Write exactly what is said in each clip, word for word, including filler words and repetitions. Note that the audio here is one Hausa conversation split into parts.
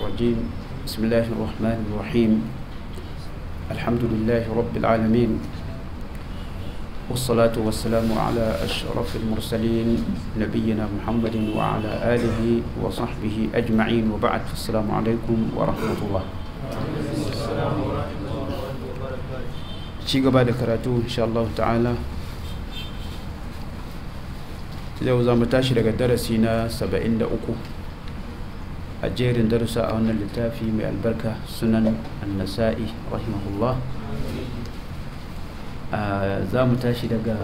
الرجيم بسم الله الرحمن الرحيم الحمد لله رب العالمين والصلاة والسلام على أشرف المرسلين نبينا محمد وعلى آله وصحبه أجمعين وبعد السلام عليكم ورحمة الله شيء بعد كراتو إن شاء الله تعالى yau za mu tashi daga darasi na saba'in da uku a jerin darussa a wannan littafi mai albarka sunan an-nasa'i rahimahullah. Za mu tashi daga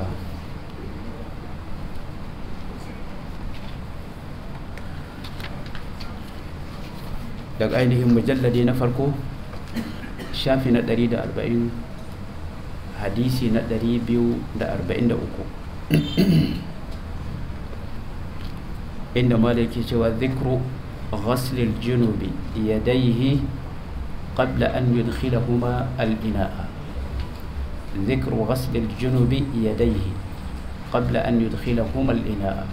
daga ainihin mujalladi na farko shafi na ɗari da arba'in hadisi na ɗari biyu da arba'in da uku inda malaki cewa zikru ghasl al-junub yadayhi qabla an yudkhilahuma al-ina'a zikru ghasl al-junub yadayhi qabla an yudkhilahuma al-ina'a.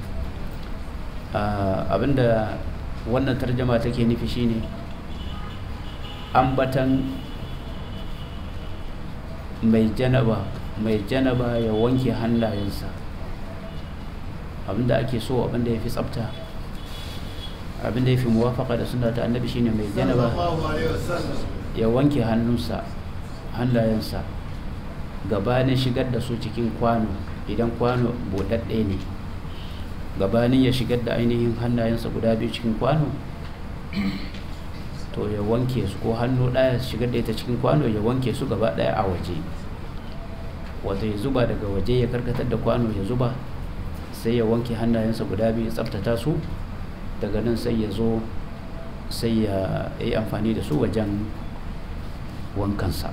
Abinda wannan tarjuma take nufi shine ambatan mai janaba mai janaba ya wanke hannayensa. Abinda ake so, abinda ya fi tsafta, abinda ya fi muwafaka da sunna ta annabi shine mai janaba ya wanke hannunsa hannayensa gabanin shigar da su cikin kwano, idan kwano buɗaɗɗe ne gabanin ya shigar da ainihin hannayensa guda biyu cikin kwano to ya wanke su, ko hannu ɗaya shigar da ita cikin kwano ya wanke su gaba ɗaya a waje, wato ya zuba daga waje ya karkatar da kwano ya zuba, sai ya wanke hannayensa guda biyu, tsaftata su, daga nan sai ya zo sai ya yi amfani da su wajen wankansa.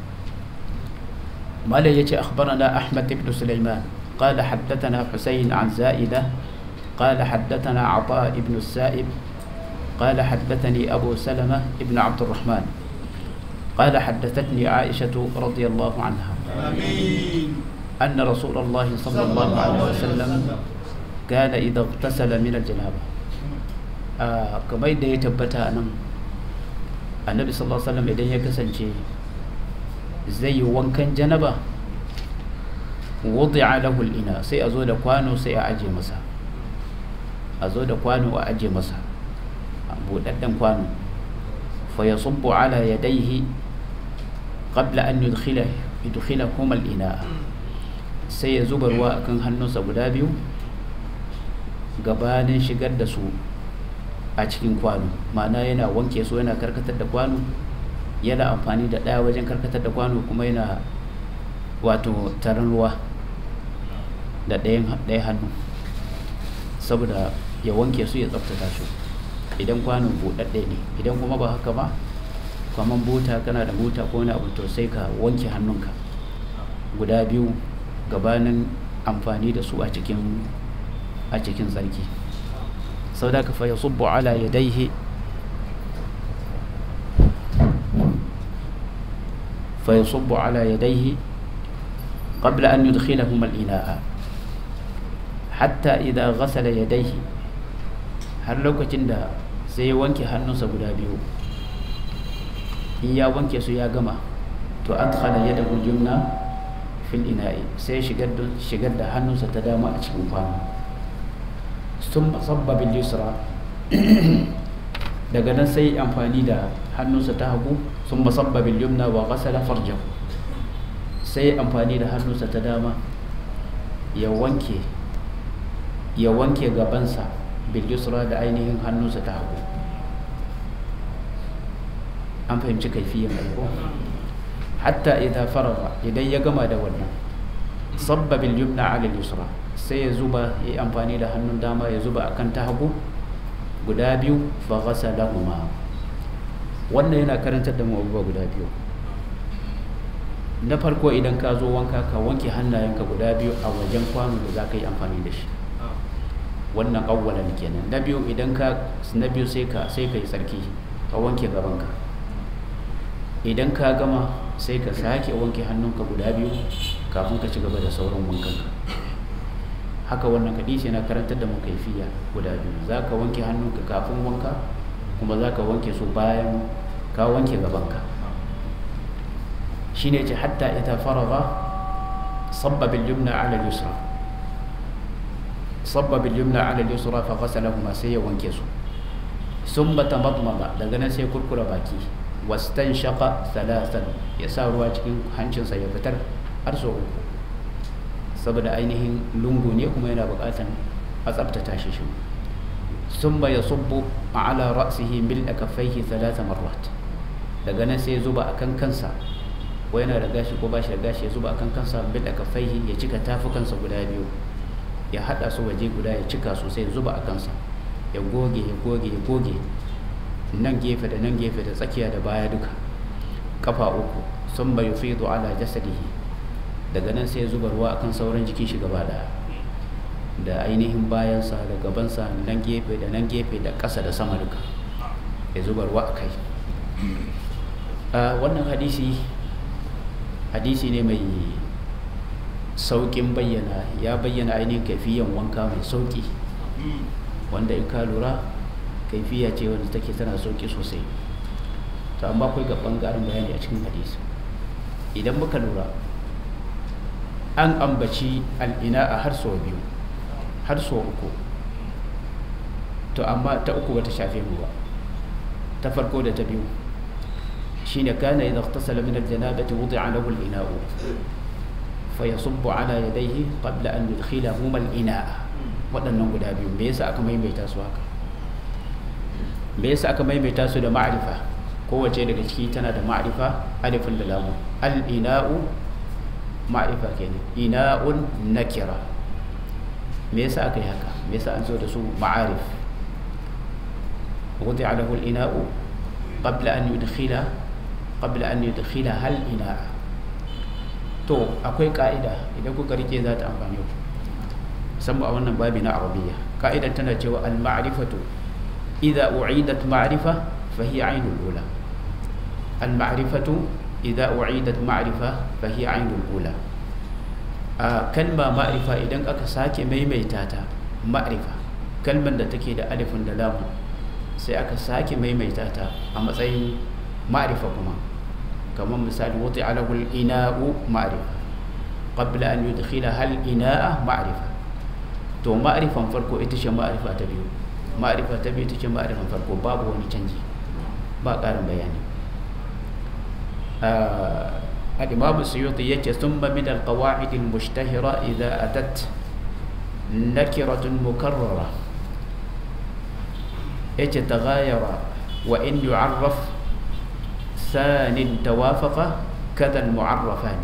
malai yace akhbarana Ahmad ibn Sulaiman qala haddathana Husayn an Za'ida qala haddathana Ata ibn Sa'ib qala haddathani Abu Salama ibn Abd الرحمن قال حدثتني عائشة رضي الله عنها أن رسول الله صلى الله عليه وسلم كان إذا اغتسل من الجنابة. كما يدعي تبتا أنم النبي صلى الله عليه وسلم إذا يكسن شيء زي وانكن جنبة وضع له الإناء، سي أزود كوانو سي أعجي مسا أزود كوانو وأعجي مسا بوددن كوانو فيصب على يديه قبل أن يدخله يدخلهما الإناء، sai ya zuba ruwa akan hannunsa guda biyu gabanin shigar da su a cikin kwano, ma'ana yana wanke su, yana karkatar da kwano, yana amfani da ɗaya wajen karkatar da kwano, kuma yana wato taron ruwa da ɗayan hannu saboda ya wanke su ya tsaftata su idan kwanon buɗaɗɗe ne. Idan kuma ba haka ba, kamar buta, kana da buta ko wani abu, to sai ka wanke hannunka guda biyu gabanin amfani da su a cikin a cikin tsarki. sau da ka fa yasubbu ala yadayhi fa yasubbu ala yadayhi qabla an yudkhilahum al-ina'a hatta idha ghasala yadayhi, har lokacin da sai ya wanke hannunsa guda biyu, in ya wanke su ya gama, to adkhala yadahu al-yumna fil ina'i, sai shigar da shigar da hannunsa ta dama a cikin kwano, sun sabba bil yusra daga nan sai amfani da hannunsa ta hagu, sun sabba bil yumna wa ghasala farjahu, sai amfani da hannunsa ta dama ya wanke ya wanke gabansa bil yusra da ainihin hannunsa ta hagu. An fahimci kaifiyan aiko. Hatta idza faraga, idan ya gama da wannan, sabba bil yumna ala al-yusra, sai ya zuba, ya amfani da hannun dama ya zuba akan ta hagu guda biyu, fa ghasalahuma. Wannan yana karantar da mu abubuwa guda biyu. Na farko, idan ka zo wanka ka wanke hannayenka guda biyu a wajen kwano da za ka yi amfani da shi, wannan awwalan kenan. Na biyu, idan ka na biyu sai ka sai ka yi tsarki, ka wanke gabanka. Idan ka gama sai ka sake wanke hannunka guda biyu kafin ka ci gaba da sauran wankanka. haka wannan hadisi yana karantar da mu kaifiya guda biyu. Za ka wanke hannunka kafin wanka, kuma za ka wanke su bayan ka wanke gabanka. shi ne ce hatta ita faraga sabba bil yumna ala yusra sabba bil yumna ala yusra fa ghasalahuma, sai ya wanke su. summa tamadmada, daga nan sai kurkura baki. wastanshaqa thalathan, ya sa ruwa cikin hancinsa ya fitar har sau uku, saboda ainihin lungu ne kuma yana bukatan a tsabtata shi shi. summa yasubbu ala ra'sihi mil'a kaffaihi thalatha marrat, daga nan sai ya zuba akan kansa, ko yana da gashi ko ba shi da gashi, ya zuba akan kansa mil'a kaffaihi, ya cika tafukansa guda biyu, ya hada su waje guda, ya cika su, sai ya zuba a kansa, ya goge ya goge ya goge nan gefe da nan gefe da tsakiya da baya duka, kafa uku. summa yufidu ala jasadihi, daga nan sai ya zuba ruwa akan sauran jikin shi gaba daya, da ainihin bayansa da gabansa, nan gefe da nan gefe da ƙasa da sama duka, ya zuba ruwa a kai. Wannan hadisi hadisi ne mai sauƙin bayyana, ya bayyana ainihin kaifiyan wanka mai sauƙi, wanda in ka lura kaifiya ce wanda take tana sauƙi sosai. to amma akwai gaban ƙarin bayani a cikin hadisi. Idan muka lura, an ambaci al'ina a har sau biyu har sau uku, to amma ta uku bata shafe mu ba. ta farko da ta biyu shine kana idza ightasala min al-janabati wudi'a lahu al-ina'u fa yasubbu ala yadayhi qabla an yudkhilahuma al-ina'a. waɗannan guda biyu me yasa aka maimaita su haka? me yasa aka maimaita su da ma'rifa? kowace daga ciki tana da ma'rifa, alifin da lamu. al-ina'u ma'rifa kenan, ina'un nakira. me yasa aka yi haka? me yasa an zo da su ma'arif? wudi'a lahu al-ina'u qabla an yudkhila qabla an yudkhila hal ina'a. to akwai ka'ida idan kuka rike za ta amfane ku, musamman a wannan babi na arabiya. ka'idar tana cewa al-ma'rifatu idza u'idat ma'rifa fa hiya 'ainul ula. al-ma'rifatu idza u'idat ma'rifa fa hiya 'ainul ula. a kalma ma'rifa idan aka sake maimaita ta, ma'rifa kalmar da take da alifin da lamu, sai aka sake maimaita ta a matsayin ma'rifa kuma, kamar misali wudi'a lahu al-ina'u ma'rifa qabla an yudkhila hal ina'a ma'rifa. to ma'rifan farko ita ce ma'rifa ta biyu, ma'rifa ta biyu ita ce ma'rifan farko, babu wani canji, ba ƙarin bayani. al-imam as-suyuti yace thumma min al-qawa'id al-mushtahira idha atat nakiratun mukarrara, yace taghayara wa in yu'arraf ثانٍ توافق كذا المعرفان.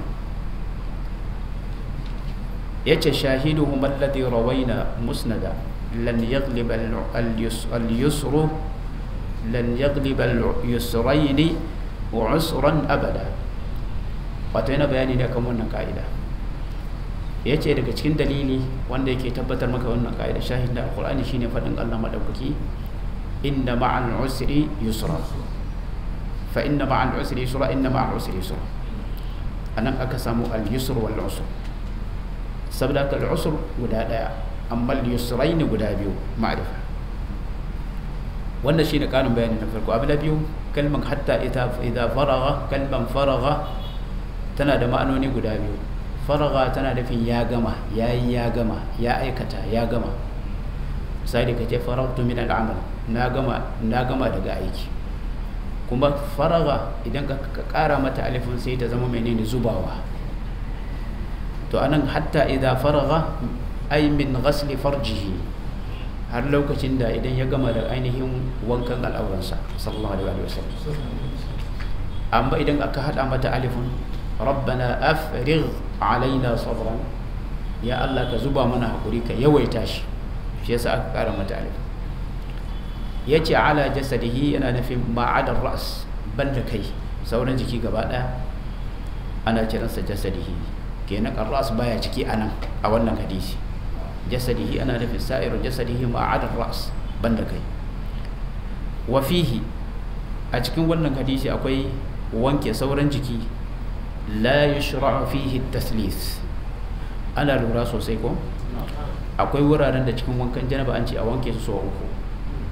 يتش شاهدهما الذي روينا مسندا لن يغلب اليسر لن يغلب اليسرين وعسرا أبدا. واتينا بياني da kan wannan ka'ida. yace daga cikin dalili wanda yake tabbatar maka wannan ka'ida, shahid da alqur'ani shine fadin Allah madaukaki, inna ma'al usri yusra fa inna ma'al usri yusra inna ma'al usri yusra. anan aka samu al-yusr wal usr, saboda ka al-usr guda daya amma al-yusrain guda biyu ma'rifa. wannan shine karin bayani na farko. abu na biyu, kalman hatta idza idza faragha, kalman faragha tana da ma'anoni guda biyu. faragha tana nufin ya gama, yayi ya gama, ya aikata ya gama. misali kace faragtu min al-amal, na gama na gama daga aiki. kuma faraga idan ka kara mata alifin sai ta zama menene, zubawa. to anan hatta idza faraga ay min ghasli farjihi, har lokacin da idan ya gama da ainihin wankan al'auransa sallallahu alaihi wasallam. amma idan aka hada mata alifin, rabbana afrigh alaina sabran, ya Allah ka zuba mana hakuri, ka yawaita shi, shi yasa aka kara mata alifin. yace ala jasadihi yana nufin ma'adar ras, banda kai, sauran jiki gaba daya ana kiransa jasadihi. kenan ar-ras baya ciki anan a wannan hadisi. jasadihi ana nufin sa'iru jasadihi ma'adar ras, banda kai. wa fihi, a cikin wannan hadisi akwai wanke sauran jiki. la yushra'u fihi at-taslith, ana lura sosai ko? akwai wuraren da cikin wankan janaba an ce a wanke su sau uku,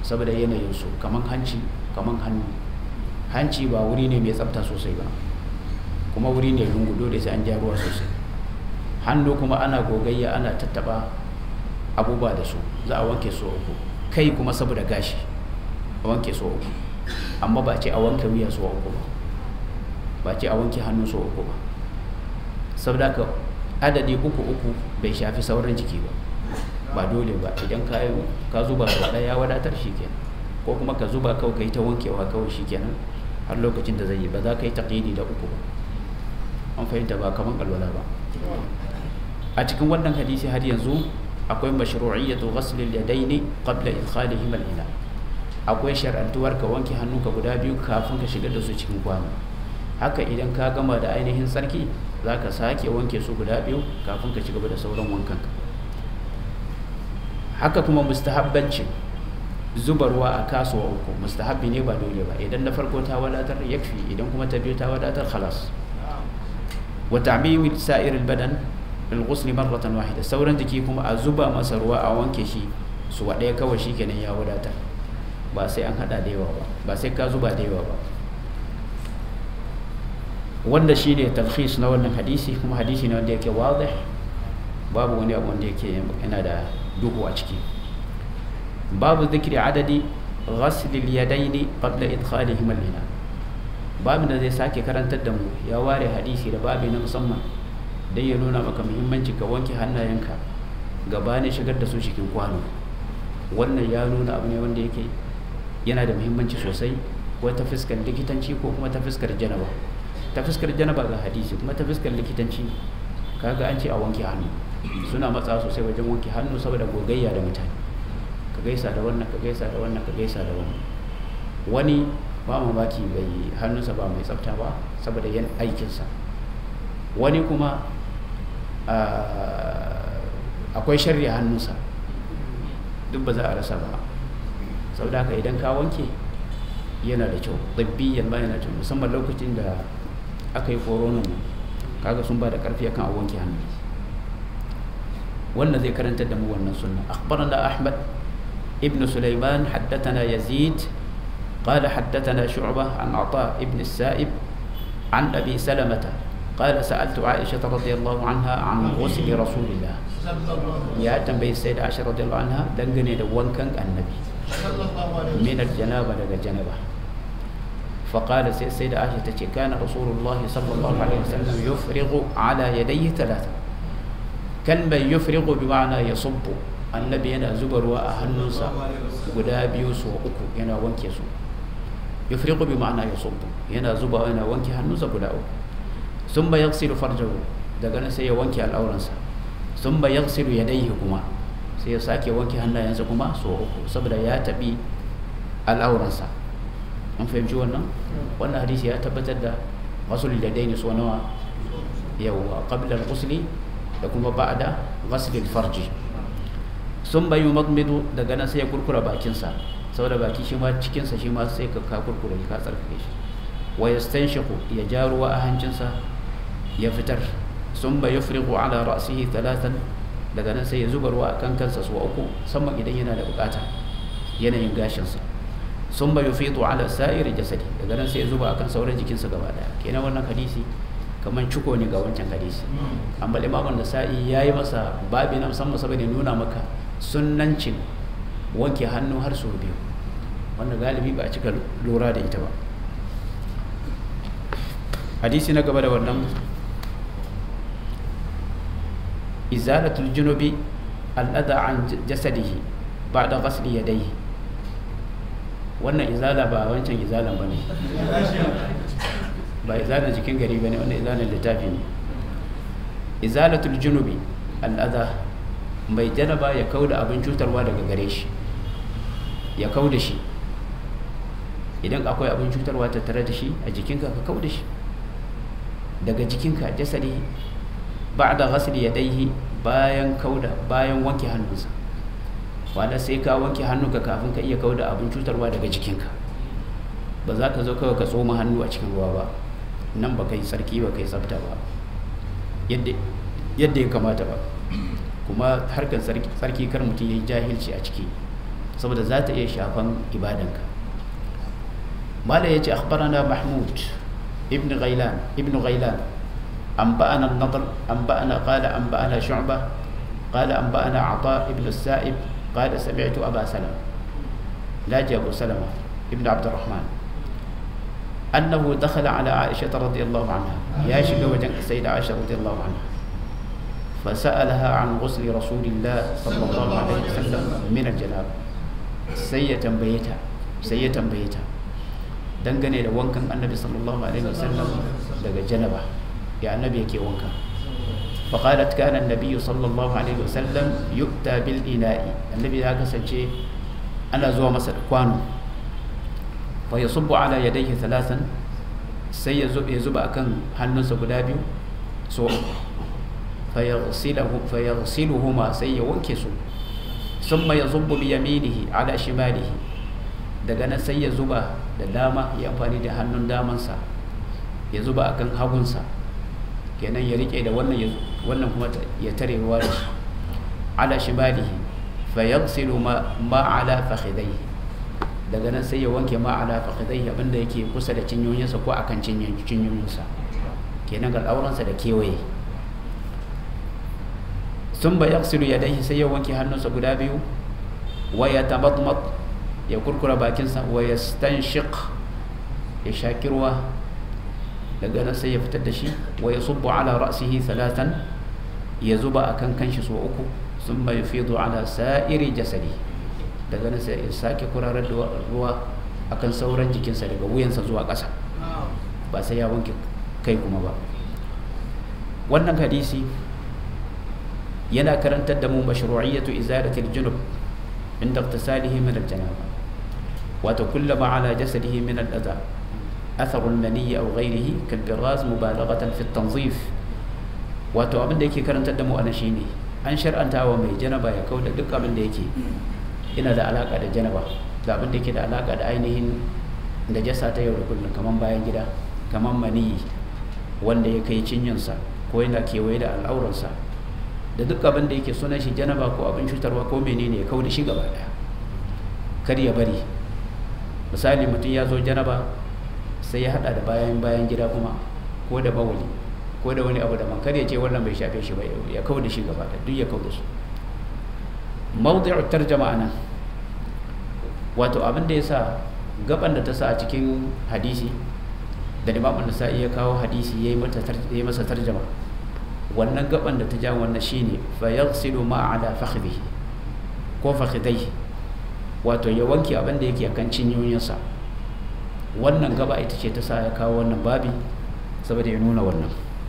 saboda yanayinsu kaman hanci kaman hannu. Hanci ba wuri ne mai tsafta sosai ba, kuma wuri ne lungu, dole sai an ja ruwa sosai. Hannu kuma ana gogayya, ana tattaba abubuwa da su, za a wanke su uku. Kai kuma saboda gashi a wanke su uku, amma ba ce a wanke wuya su uku ba, ba ce a wanke hannu su uku ba. Saboda ka adadi uku uku bai shafi sauran jiki ba, ba dole ba. Idan ka ka zuba sau ɗaya ya wadatar shi kenan, ko kuma ka zuba kawai ka yi ta wankewa kawai shi kenan har lokacin da zai yi, ba za ka yi taƙidi da uku ba. An fahimta ba kaman alwala ba. A cikin wannan hadisi har yanzu akwai mashru'iyyatu ghasl al-yadayn qabla idkhalihim al-ina. Akwai shar'antuwar ka wanke hannunka guda biyu kafin ka shigar da su cikin kwano. Haka idan ka gama da ainihin tsarki zaka sake wanke su guda biyu kafin ka ci gaba da sauran wankanka. Haka kuma mustahabbancin zuba ruwa a kasuwa uku, mustahabbi ne ba dole ba. Idan na farko ta wadatar yakfi, idan kuma ta biyu ta wadatar khalas. Wa ta'mimi sa'ir al-badan bil-ghusl marratan wahida, sauran jiki kuma a zuba masa ruwa a wanke shi su ɗaya kawai shikenan ya wadatar, ba sai an hada da yawa ba, ba sai ka zuba da yawa ba. Wanda shine talkhis na wannan hadisi, kuma hadisi ne wanda yake wadih, babu wani abu wanda yake yana da duhu a ciki. Babu dhikri adadi ghasl al-yadayn qabla idkhalihim al-ina. Babin da zai sake karantar da mu ya ware hadisi da babi na musamman dai ya nuna maka muhimmanci ka wanke hannayenka gabanin shigar da su cikin kwano. Wannan ya nuna abu ne wanda yake yana da muhimmanci sosai, ko ta fuskar likitanci ko kuma ta fuskar janaba. Ta fuskar janaba ga hadisi, kuma ta fuskar likitanci kaga an ce a wanke hannu. Suna matsa sosai wajen wanke hannu saboda gogayya da mutane, ka gaisa da wannan ka gaisa da wannan ka gaisa da wannan. Wani ba mamaki bai hannunsa ba mai tsafta ba saboda yan aikinsa. Wani kuma akwai sharri a hannunsa, duk ba za a rasa ba. Saboda haka idan ka wanke yana da kyau, ɗabbiyan ba yana da kyau, musamman lokacin da aka yi koronan nan, kaga sun ba da ƙarfi akan a wanke hannu. wannan zai karantar da mu wannan sunna. Akhbarana Ahmad ibn Sulaiman haddathana Yazid qala haddathana Shu'bah an Ata ibn Sa'ib an Abi Salamah qala sa'altu Aisha radhiyallahu anha an ghusl Rasulillah. Ya tambayi Sayyida Aisha radhiyallahu anha dangane da wankan Annabi min al-janaba daga janaba. فقال سيدة عائشة كان رسول الله صلى الله عليه وسلم يفرغ على يديه ثلاثة. كلمة يفرغ بمعنى يصب. النبي هنا زبر وأهنسا غدا بيوسو أكو هنا وانكيسو. يفرغ بمعنى يصب. هنا زبر هنا وانكي هنسا غدا أكو. ثم يغسل فرجه. دغنا سي وانكي الأورنسا. ثم يغسل يديه كما. سي ساكي وانكي هنا ينسا كما سو أكو. سبدا يا تبي الأورنسا. An fahimci wannan wannan hadisi ya tabbatar da ghusl al-yadayn su nawa yawa qabla al-ghusl da kuma ba'da ghusl al-farj. Sun bayu madmidu daga nan sai ya kurkura bakin sa saboda baki shi ma cikin sa shi ma sai ka ka kurkure ka tsarkake shi. Wa yastanshiqu ya jaru wa hancin sa ya fitar. Sun bayu yufriqu ala ra'sihi thalathan daga nan sai ya zuba ruwa akan kansa su uku musamman idan yana da bukata yanayin gashin sa. Sun bayu fitu ala sa'ir jasadi daga nan sai ya zuba akan sauran jikinsa gaba daya. Kenan wannan hadisi kaman ciko ne ga wancan hadisi, amma Imam An-Nasa'i yayi masa babi na musamman saboda nuna maka sunnancin wanke hannu har sau biyu, wanda galibi ba a cika lura da ita ba. Hadisi na gaba da wannan, izalatul junubi al-adha an jasadihi ba'da ghasli yadayhi. Wannan izala ba wancan izalan bane, ba izalan jikin gari bane, wannan izalan littafi ne. Izalatul junubi al'adha, mai janaba ya kauda abin cutarwa daga gare shi, ya kauda shi. Idan akwai abin cutarwa tattare da shi a jikinka ka kauda shi daga jikinka, jasadi ba'da ghasli yadayhi, bayan kauda bayan wanke hannunsa. wanda sai ka wanke hannunka kafin ka iya kauda abin cutarwa daga jikinka. Ba za ka zo kawai ka tsoma hannu a cikin ruwa ba, nan ba kai sarki ba kai tsafta ba yadda ya kamata ba. Kuma harkar sarki kar mutum ya yi jahilci a ciki, saboda za ta iya shafan ibadanka. mala yace akhbarana mahmud ibn ghailan ibn ghailan anba'ana an-nadr anba'ana qala anba'ana shu'bah qala anba'ana ata ibn as-sa'ib qala sami'tu aba salama laji abu salama ibn abd الرحمن أنه دخل على عائشة رضي الله عنها يا شيخ وجن السيدة عائشة رضي الله عنها فسألها عن غسل رسول الله صلى الله عليه وسلم من الجنابة سيئة بيتها سيئة بيتها dangane da wankan annabi sallallahu alaihi wasallam daga janaba ya annabi yake wanka fa qalat kana annabi sallallahu alaihi wasallam yu'ta bil ina'i annabi ya kasance ana zuwa masa da kwano fa yasubbu ala yadayhi thalathan sai ya zuba akan hannunsa guda biyu so fa yaghsiluhu fa yaghsiluhuma sai ya wanke su thumma yasubbu bi yaminihi ala shimalihi daga nan sai ya zuba da dama ya amfani da hannun damansa ya zuba akan hagunsa kenan ya rike da wannan wannan kuma ya tare ruwa da shi ala shimalihi fa yaghsilu ma ma ala fakhidayhi daga nan sai ya wanke ma ala fakhidayhi abinda yake kusa da cinyoyinsa ko akan cinyoyinsa kenan ga auransa da kewaye thumma yaghsilu yadayhi sai ya wanke hannunsa guda biyu wa yatamadmad ya kurkura bakinsa wa yastanshiq ya shaki ruwa daga nan sai ya fitar da shi wa yasubbu ala ra'sihi thalathan ya zuba akan kanshi so uku thumma yufidu ala sa'iri jasadi daga nan sai ya sake kurarar da ruwa akan sauran jikinsa daga wuyansa zuwa ƙasa ba sai ya wanke kai kuma ba. Wannan hadisi yana karantar da mu mashru'iyyatu izalati al-junub inda iktisalihi min al-janaba وكلما على جسده من الأذى أثر المني أو غيره كالبراز مبالغة في التنظيف wato abin da yake karantar da mu ana shine an shar'anta wa mai janaba ya kauda duk abin da yake yana da alaka da janaba da abin da yake da alaka da ainihin da jasa ta yau da kullum kaman bayan gida kaman mani wanda ya kai cinyinsa ko yana kewaye da al'auransa da duk abin da yake sunan shi janaba ko abin cutarwa ko menene ya kauda shi gaba daya kar ya bari. Misali mutum ya zo janaba sai ya hada da bayan bayan gida kuma ko da bawuli ko da wani abu da man kar ya ce wannan bai shafe shi ba ya kawo da shi gaba da duk ya kawo da su. Mawdi'u tarjama anan wato abin da yasa gaban da ta sa a cikin hadisi da Imam An-Nasa'i ya kawo hadisi yayi mata yayi masa tarjama wannan gaban da ta ja wannan shine fa yaghsilu ma ala fakhdihi ko fakhidaihi wato ya wanke abin da yake akan cinyoyinsa. Wannan gaba ita ce ta sa ya kawo wannan babi saboda ya nuna wannan.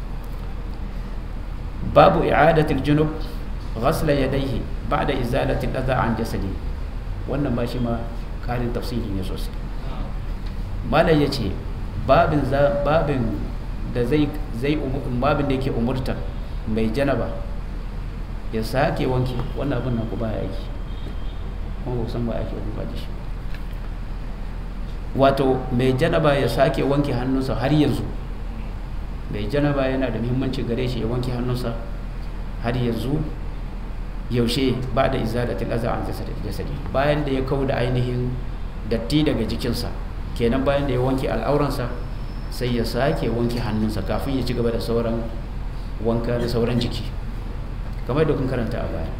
Babu i'adatul junub ghasla yadayhi ba'da izalati al-adha an jasadi. Wannan ba shi ma karin tafsiri ne sosai. Malai yace babin babin da zai zai babin da yake umurta mai janaba ya sake wanke wannan abin nan ku baya aiki kuma san ba ake rubuta da shi. Wato mai janaba ya sake wanke hannunsa har yanzu. Mai janaba yana da muhimmanci gare shi ya wanke hannunsa har yanzu. Yaushe ba da izalatul adha an jasadi bayan da ya kauda ainihin datti daga jikinsa kenan bayan da ya wanke al'auransa sai ya sake wanke hannunsa kafin ya ci gaba da sauran wanka da sauran jiki kamar da kun karanta a baya.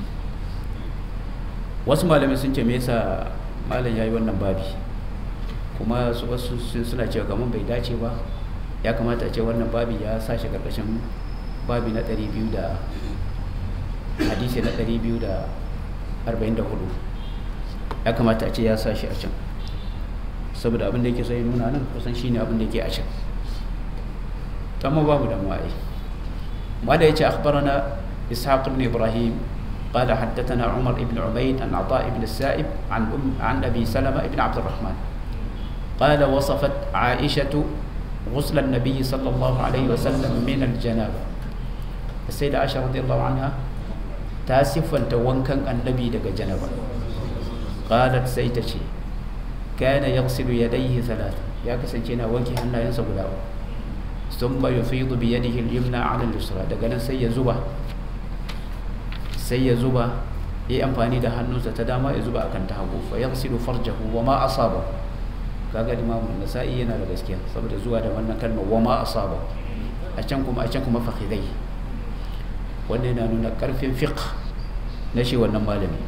Wasu malamai sun ce me yasa malam yayi wannan babi kuma su wasu suna cewa kamar bai dace ba ya kamata a ce wannan babi ya sashi karkashin babi na ɗari biyu da hadisi na ɗari biyu da arba'in da hudu ya kamata a ce ya sashi a can saboda abin da yake so ya nuna nan kusan shine abin da yake a can amma babu damuwa ai. Mala yace akhbarana ishaq ibn ibrahim قال حدثنا عمر بن عبيد عن عطاء بن السائب عن أم عن أبي سلمة بن عبد الرحمن قال وصفت عائشة غسل النبي صلى الله عليه وسلم من الجنابة. السيدة عائشة رضي الله عنها تاسفا توانكا النبي دق جنابة قالت سيتشي كان يغسل يديه ثلاثة يا كسنجينا وانكي هنا ينسب له ثم يفيض بيده اليمنى على اليسرى دقنا سي زبا sai ya zuba yi amfani da hannunsa ta dama ya zuba akan ta hagu fa yaghsilu farjahu wa ma asaba. Kaga Imam Nasa'i yana da gaskiya saboda zuwa da wannan kalmar wa ma asaba a can kuma a can kuma fakhidai, wannan yana nuna karfin fiqh na shi wannan malami.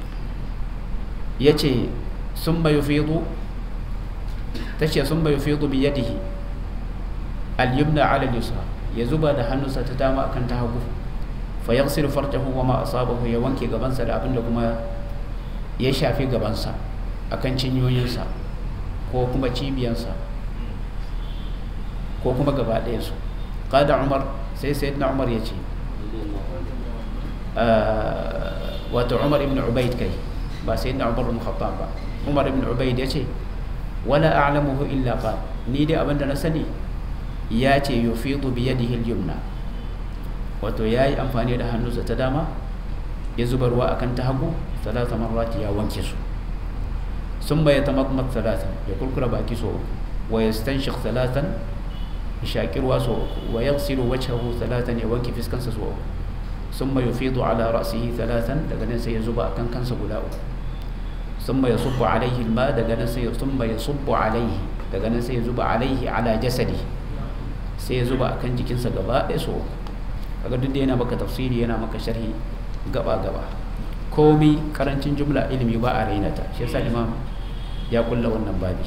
yace summa yufidu tace summa yufidu bi yadihi al-yumna ala al-yusra, ya zuba da hannunsa ta dama akan ta hagu fa yaghsilu farjahu wa ma asabahu, ya wanke gabansa da abinda kuma ya shafi gabansa akan cinyoyinsa ko kuma cibiyansa ko kuma gaba ɗaya su. Qada Umar, sai sayyidina Umar yace wato Umar ibn Ubayd kai ba sayyidina Umar ibn Khattab ba, Umar ibn Ubayd yace wala a'lamuhu illa qala, ni dai abinda na sani ya ce yufidu bi yadihi al-yumna, wato yayi amfani da hannunsa ta dama ya zuba ruwa akan ta hagu salasa marrati, ya wanke su. summa yatamadmad thalathan, ya kurkura baki so uku, wa yastanshikh thalathan, shaki ruwa so uku, wa yaghsilu wajhahu thalathan, ya wanke fiskansa so uku. summa yufidu ala ra'sihi thalathan, daga nan sai ya zuba akan kansa guda uku. summa yasubbu alayhi al-ma, daga nan sai summa yasubbu alayhi, daga nan sai ya zuba alayhi ala jasadi, sai ya zuba akan jikinsa gaba ɗaya so uku. kaga duk da yana maka tafsiri yana maka sharhi gaba gaba, komi karancin jumla ilimi ba a rainata, shi yasa imam ya kulla wannan babi.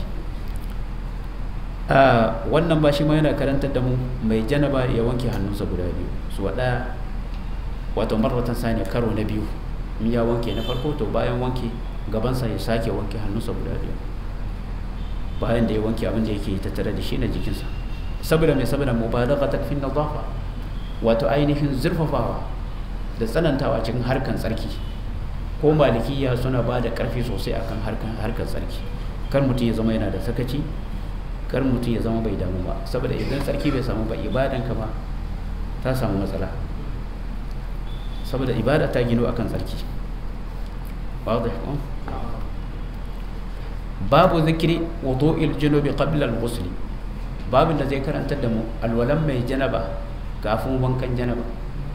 wannan ba shi ma yana karantar da mu mai janaba ya wanke hannunsa guda biyu su wada, wato marratan sani karo na biyu, in ya wanke na farko to bayan wanke gabansa ya sake wanke hannunsa guda biyu bayan da ya wanke abin da yake tattare da shi na jikinsa. saboda mai saboda mubalaghatan fi nadafa, wato ainihin zurfafawa da tsanantawa cikin harkan tsarki. ko malikiya suna ba da karfi sosai akan harkan harkar tsarki, kar mutum ya zama yana da sakaci, kar mutum ya zama bai damu ba, saboda idan tsarki bai samu ba ibadanka ba ta samu matsala, saboda ibada ta gino akan tsarki. babu zikri wudu'il junubi qabla al-ghusl, babin da zai karantar da mu alwalan mai janaba kafin wankan janaba.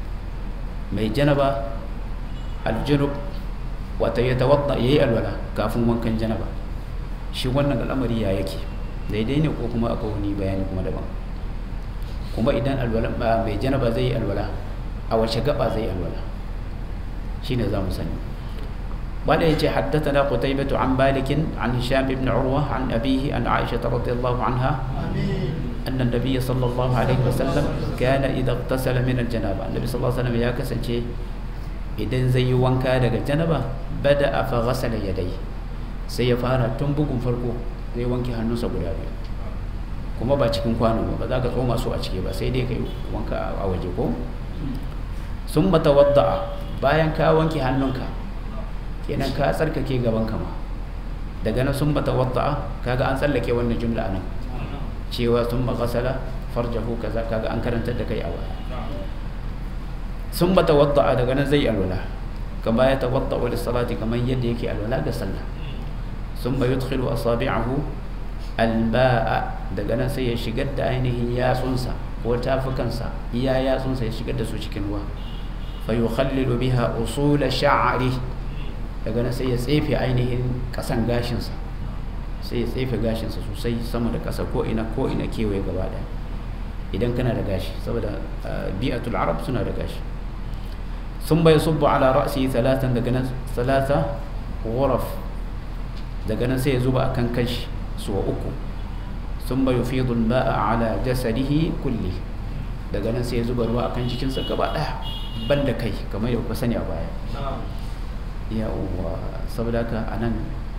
mai janaba al-junub wato ya tawadda yayi alwala kafin wankan janaba, shi wannan al'amari ya yake daidai ne ko kuma akwai wani bayani kuma daban? kuma idan alwala mai janaba zai yi alwala a wace gaba zai yi alwala, shine za mu sani. بعد يجي حدثنا قتيبة عن مالك عن هشام بن عروة عن أبيه عن عائشة رضي الله عنها أن النبي صلى الله عليه وسلم كان إذا اغتسل من الجنابة، النبي صلى الله عليه وسلم يا كسنشي إذن زي وانكا دغ الجنابة بدأ فغسل يديه، سيفارا تنبغ فرقو زي وانكي هنوسا guda biyu, kuma ba cikin kwano ba, za ka tsoma su a ciki ba, sai dai kai wanka a waje ko. summa tawadda'a, bayan ka wanke hannunka kenan ka tsarkake gaban kama, daga nan sun bata wadda'a, kaga an tsallake wannan jumla anan cewa sun maghasala farjahu kaza, kaga an karantar da kai a baya. sun bata wadda'a, daga nan zai alwala kama ya tawadda'u lis-salati, kamar yadda yake alwala ga sallah. summa yudkhilu asabi'ahu al-ma'a, daga nan sai ya shigar da ainihin yatsunsa ko tafukansa, iya yatsunsa ya shigar da su cikin ruwa. fa yukhallilu biha usul sha'ri, daga nan sai ya tsefe ainihin kasan gashinsa, sai ya tsefe gashinsa sosai sama da kasa, ko ina ko ina kewaye gaba daya idan kana da gashi, saboda bi'atul arab suna da gashi. sun bai subbu ala ra'si thalathan, daga nan thalatha ghuraf, daga nan sai ya zuba akan kanshi su uku. sun bai yufidu al-ma'a ala jasadihi kulli, daga nan sai ya zuba ruwa akan jikinsa gaba daya banda kai, kamar yadda ku sani a baya. yawwa saboda haka anan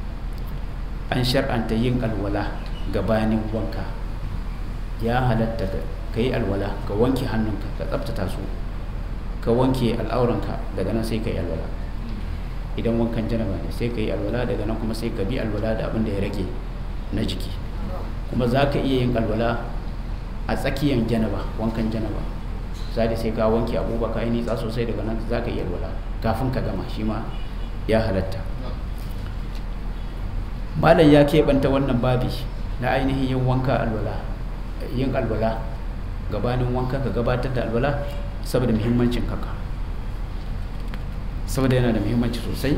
an shar'anta yin alwala gabanin wanka. ya halatta ka yi alwala, ka wanke hannunka, ka tsabtata su, ka wanke al'auranka, daga nan sai ka yi alwala. idan wankan janaba ne sai ka yi alwala, daga nan kuma sai ka bi alwala da abin da ya rage na jiki. kuma za ka iya yin alwala a tsakiyar janaba, wankan janaba misali sai ka wanke abubuwa ka yi nitsa sosai, daga nan za ka yi alwala kafin ka gama, shi ma ya halatta. malam ya keɓanta wannan babi na ainihin yin wanka alwala, yin alwala gabanin wanka, ka gabatar da alwala saboda muhimmancin haka. saboda yana da muhimmanci sosai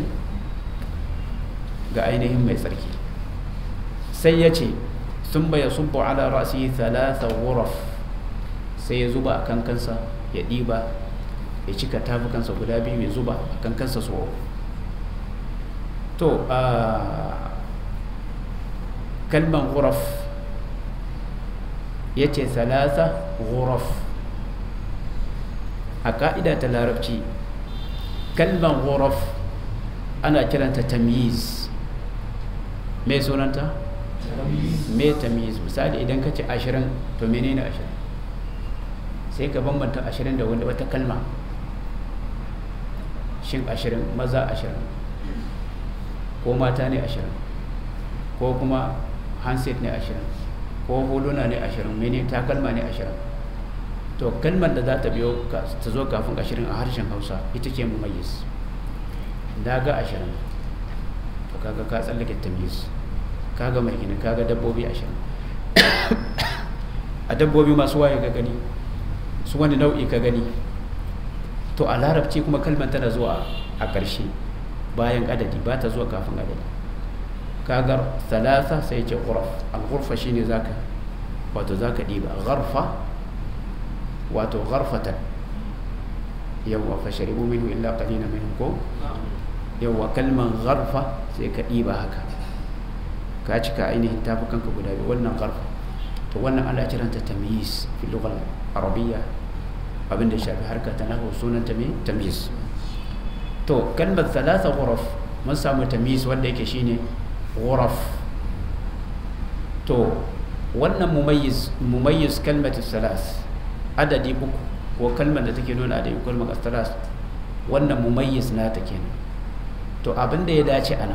ga ainihin mai tsarki. sai ya ce sun baya subbu ala rasi thalatha ghuraf, sai ya zuba a kankansa ya ɗiba ya cika tafukansa guda biyu ya zuba a kankansa so. to a kalman ghuraf ya ce thalatha ghuraf a ka'ida ta larabci kalman ghuraf ana kiranta tamyiz. me sunanta? me tamyiz. misali idan ka ce ashirin, to menene ashirin? sai ka bambanta ashirin da wanda wata kalma. shin ashirin maza ashirin, ko mata ne ashirin, ko kuma handset ne ashirin, ko huluna ne ashirin, mene takalma ne ashirin? to kalmar da za ta biyo ta zo kafin ashirin a harshen hausa ita ce mumayyiz. da ga ashirin, to kaga ka tsallake tamyiz, kaga mai gini, kaga dabbobi ashirin. a dabbobi masu waye ka gani, su wani nau'i ka gani? to a larabci kuma kalmar tana zuwa a ƙarshe bayan adadi, ba ta zuwa kafin adadi. kaga thalatha sai ce ghuraf. al-ghurfa shine zaka wato zaka diba gharfa, wato gharfatan yawa fasharibu minhu illa qalilan minhum ko yawa kalman gharfa sai ka diba haka ka cika ainihin tafukanka guda biyu, wannan gharfa. to wannan ana kiranta tamyiz fi lughal arabiyya, abinda shafi harka ta nahwu sunan ta me tamyiz. to kalmar thalatha ghuraf mun samu tamyiz wanda yake shine ghuraf. to wannan mumayyiz mumayyiz kalmatu salas, adadi uku ko kalmar da take nuna adadi kalmar salas, wannan mumayyiz na ta kenan. to abin da ya dace a nan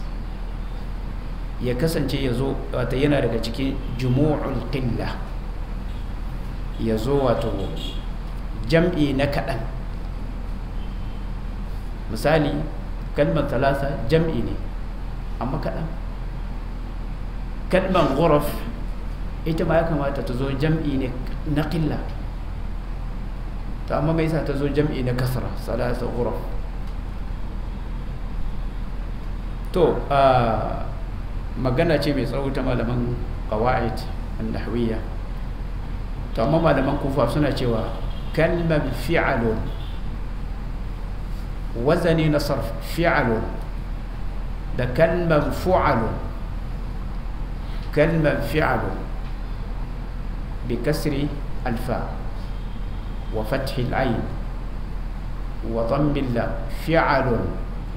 ya kasance ya zo wata yana daga cikin jumu'ul qilla, ya zo wato jam'i na kaɗan. misali kalmar talasa jam'i ne amma kaɗan. kalmar ghuraf ita ma ya kamata ta zo jam'i ne na qilla, to amma mai sa ta zo jam'i na kasra, salasa ghuraf. to a magana ce mai tsawo ta malaman qawaid an-nahwiyya, to amma malaman kufa suna cewa kalmar fi'alun, wazani na sarf fi'alun, da kalmar fu'alun. kalmar fi'alun bi kasri alfa wa fathi al-ayn wa dhammi al-lam, fi'alun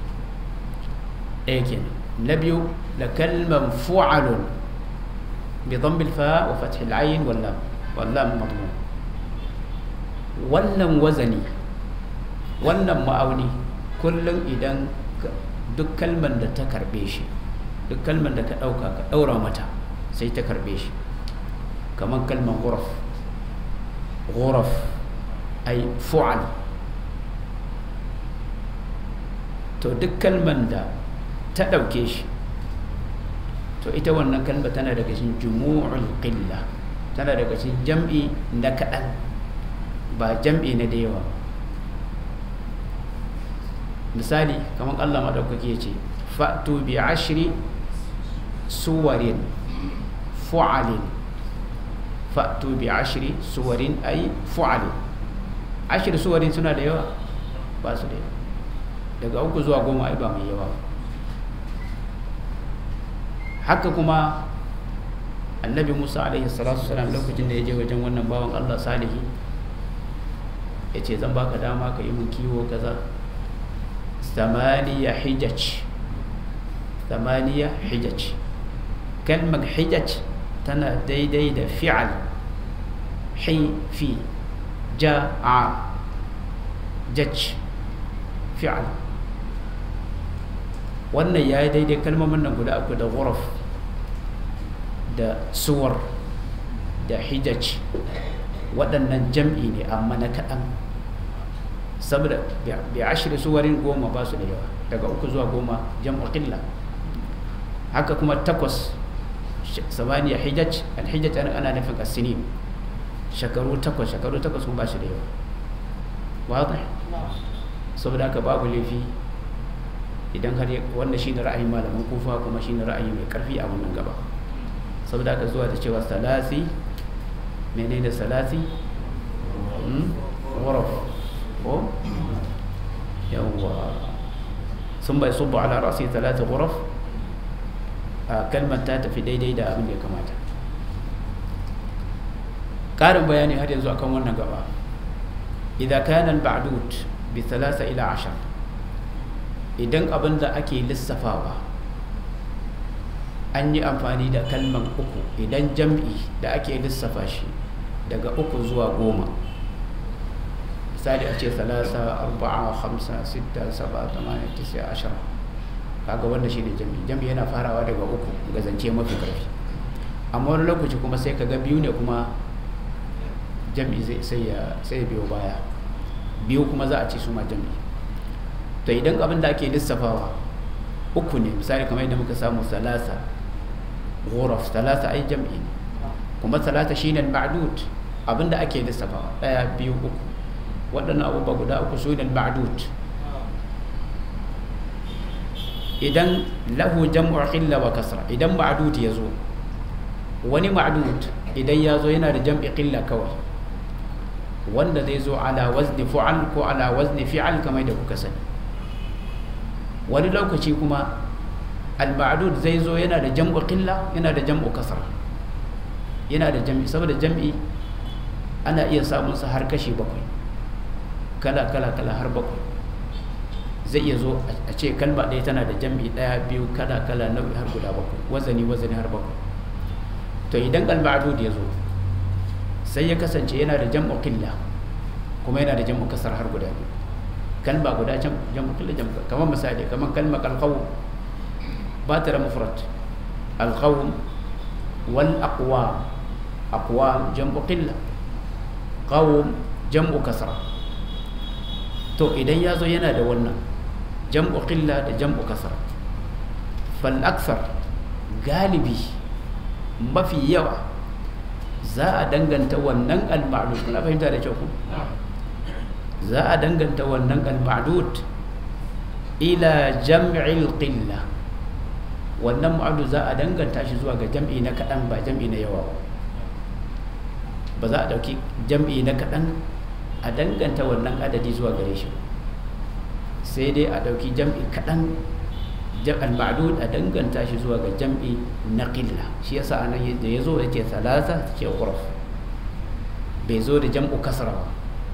ekin. na biyu da kalmar fu'alun bi dhammi al-fa wa fathi al-ayn wal lam wal lam madmum. wannan wazani, wannan ma'auni, kullum idan duk kalmar da ta karbe shi, duk kalmar da ka dauka ka daura mata sai ta karbe shi. kamar kalmar ghuraf, ghuraf ay fu'al. to duk kalmar da ta dauke shi, to ita wannan kalma tana daga cikin jumu'ul qilla, tana daga cikin jam'i na kaɗan, ba jam'i na da yawa. misali kamar Allah madaukaki yace fa'tu bi ashri suwarin fu'alin, fa'tu bi ashri suwarin ay fu'alin. ashri suwarin suna da yawa? ba su da yawa. daga uku zuwa goma ai ba mai yawa. haka kuma annabi Musa alaihi salatu wasalam lokacin da ya je wajen wannan bawan Allah salihi, ya ce zan baka dama ka yi mun kiwo kaza. samaniya hijaj, samaniya hijaj. kalmar hijaj tana daidai da fi'al, hi fi ja'a jaj, fi'al. wannan ya yi daidai kalmomin nan guda uku da ghuraf da suwar da hijaj. waɗannan jam'i ne amma na kaɗan, saboda bi ashiri suwarin goma ba su da yawa, daga uku zuwa goma jam'u qilla. haka kuma takwas samaniya hijaj, al-hijaj ana nufin as-sinin, shekaru takwas, shekaru takwas kuma ba shi da yawa. wadih? saboda haka babu laifi idan har wanda shine ra'ayin malaman kufa kuma shine ra'ayi mai karfi a wannan gaba. Saboda haka zuwa da cewa salasi menene salasi ghuraf ko yawa sun bai subu ala rasi talata ghuraf kalmar ta tafi daidai da abin da ya kamata. ƙarin bayani har yanzu akan wannan gaba. idza kana al-ba'dud bi thalatha ila ashar, idan abin da ake lissafawa an yi amfani da kalmar uku, idan jam'i da ake lissafa shi daga uku zuwa goma, misali a ce thalatha arba'a khamsa sitta sab'a thamaniya tis'a ashara, kaga wanda shine jam'i. Jam'i yana farawa daga uku ga zance mafi karfi, amma wani lokaci kuma sai kaga biyu ne kuma jam'i sai ya sai biyo baya, biyu kuma za a ci su ma jam'i. To idan abin da ake lissafawa uku ne, misali kamar yadda muka samu salasa ghuraf, salasa ai jam'i ne, kuma salasa shine al-ma'dud, abin da ake lissafawa daya biyu uku, waɗannan abubuwa guda uku su ne al-ma'dud. idan lahu jam'u qilla wa kasra, idan ma'dud yazo, wani ma'dud idan yazo yana da jam'i qilla kawai, wanda zai zo ala wazni fu'al ko ala wazni fi'al kamar da kuka sani. Wani lokaci kuma al-ma'dud zai zo yana da jam'u qilla, yana da jam'u kasra, yana da jam'i, saboda jam'i ana iya samun sa har kashi bakwai, kala kala kala har bakwai. Zai iya zo a ce kalma ɗaya tana da jam'i ɗaya biyu kala kala nau'i har guda bakwai, wazani wazani har bakwai. To idan al-ma'dud ya zo sai ya kasance yana da jam'u qilla kuma yana da jam'u kasar har guda biyu, kalma guda jam'u qilla jam'u, kamar misali kamar kalmar al-qawm ba ta da mufrad, al-qawm wal aqwam, aqwam jam'u qilla, qawm jam'u kasra. to idan ya zo yana da wannan jam'u qilla da jam'u kasra, fal aksar galibi mafi yawa za a danganta wannan al-ma'dud, kuna fahimta da kyau ku, za a danganta wannan al-ma'dud ila jam'il qilla, wannan ma'dud za a danganta shi zuwa ga jam'i na kadan ba jam'i na yawa ba. Za a dauki jam'i na kadan a danganta wannan adadi zuwa gare shi, sai dai a dauki jam'i kadan al-ma'dud a danganta shi zuwa ga jam'i na qilla. Shi yasa anan da yazo yake salasa ke ghuraf, bai zo da jam'u kasra ba.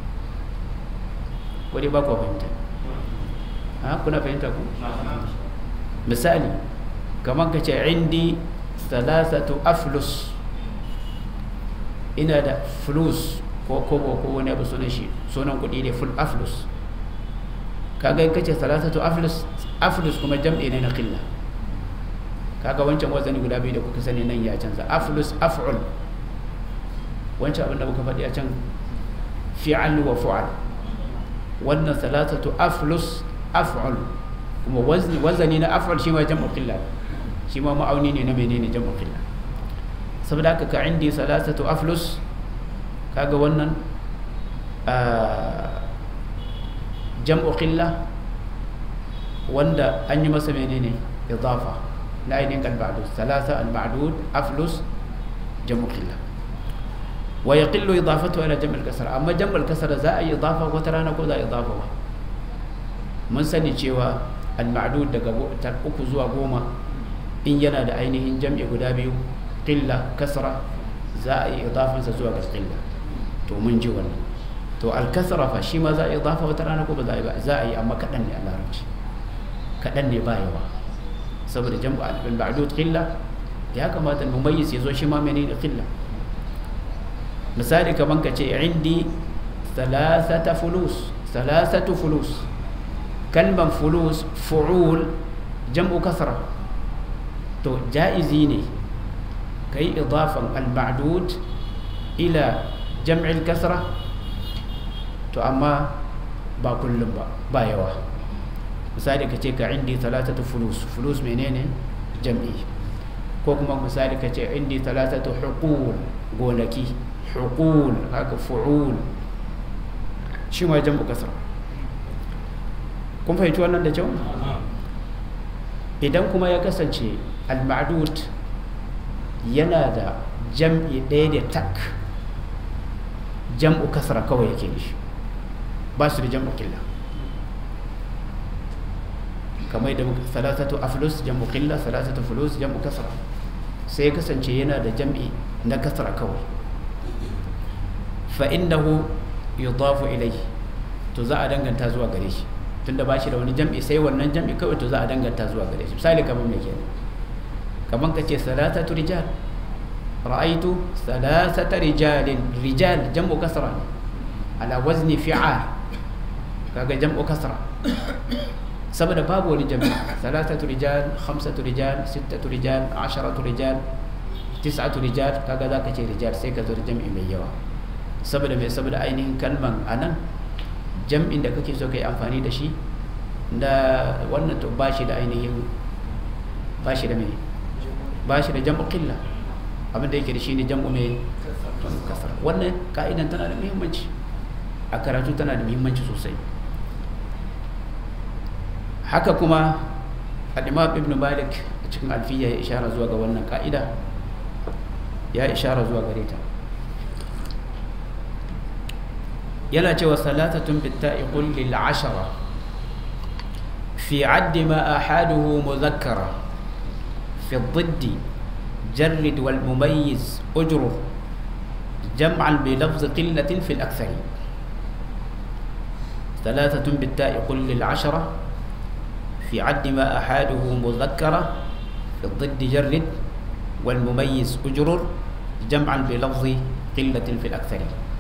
ko dai ba ku fahimta? Ha, kuna fahimta ku? Misali kamar ka ce indi salasatu aflus, ina da flus ko kobo ko wani abu sunan shi, sunan kuɗi ne full aflus. kaga in kace salasatu aflus, aflus kuma jam'i ne na qilla. kaga wancan wazani guda biyu da kuka sani nan ya canza, aflus af'ul, wancan abin da muka faɗi a can fi'al wa fu'al, wannan salasatu aflus af'ul, kuma wazni wazani na af'ul shi ma jam'u qilla, shi ma ma'auni ne na menene jam'u qilla. saboda haka ka indi salasatu aflus, kaga wannan jam'u qilla wanda an yi masa menene idafa na ainihin al-ma'dud, salasa al-ma'dud aflus jam'u qilla. wa yaqillu idafatu ila jam' al-kasr, amma jam' al-kasr za a yi idafa wata rana ko za a idafa ba. mun sani cewa al-ma'dud daga uku zuwa goma in yana da ainihin jam'i guda biyu qilla kasra za a yi idafansa zuwa ga qilla, to mun ji wannan. to al-kasra fa shi ma za a yi idafa wata rana ko ba za a yi ba, za a yi amma kadan ne a larabci, kadan ne ba yawa, saboda jam'u al-ma'dud qilla ya kamata mumayyiz yazo shi ma menene qilla. misali kaman ka ce indi thalathata fulus, thalathatu fulus, kalman fulus fu'ul jam'u kasra, to jaizi ne kai idafan al-ma'dud ila jam'il kasra, to amma ba kullum ba, ba yawa. misali ka ce ka indi thalathatu fulus, fulus menene jam'i, ko kuma misali ka ce indi thalathatu huqul, gonaki, huqul haka fu'ul shi ma jam'u kasra. kun fahimci wannan da kyau? Idan kuma ya kasance al-ma'dud yana da jam'i ɗaya da tak, jam'u kasra kawai yake da shi, ba su da jam'u qilla, kamar da salasatu aflus jam'u qilla, salasatu fulus jam'u kasra, sai ya kasance yana da jam'i na kasra kawai, fa innahu yudafu ilayhi, to za a danganta zuwa gare shi, tunda ba shi da wani jam'i sai wannan jam'i kawai, to za a danganta zuwa gare shi. Misali kamar me kenan, kamar ka ce salasatu rijal, ra'aitu salasata rijalin, rijal jam'u kasra ala wazni fi'al, kaga jam'u kasra saboda babu wani jam'i. salasatu rijal, khamsatu rijal, sittatu rijal, asharatu rijal, tis'atu rijal, kaga zaka ce rijal sai ka zo da jam'i mai yawa, saboda mai saboda ainihin kalman anan jam'in da kake so kai amfani da shi da wannan to ba shi da ainihin ba shi da mai ba shi da jam'u qilla, abin da yake da shi ne jam'u mai kasar. wannan ka'idan tana da muhimmanci a karatu, tana da muhimmanci sosai. haka kuma al-imam ibn malik a cikin alfiya ya ishara zuwa ga wannan ka'ida, ya ishara zuwa gare ta, yana cewa salatatun bitta'i qul lil ashara fi addi ma ahaduhu muzakkara fi dhiddi jarrid wal mumayyiz ujrur jam'an bi lafz qillatin fi al-akthar. salatatun bitta'i qul lil ashara fi addi ma ahaduhu muzakkara fi dhiddi jarrid wal mumayyiz ujrur jam'an bi lafz qillatin fi al-akthar.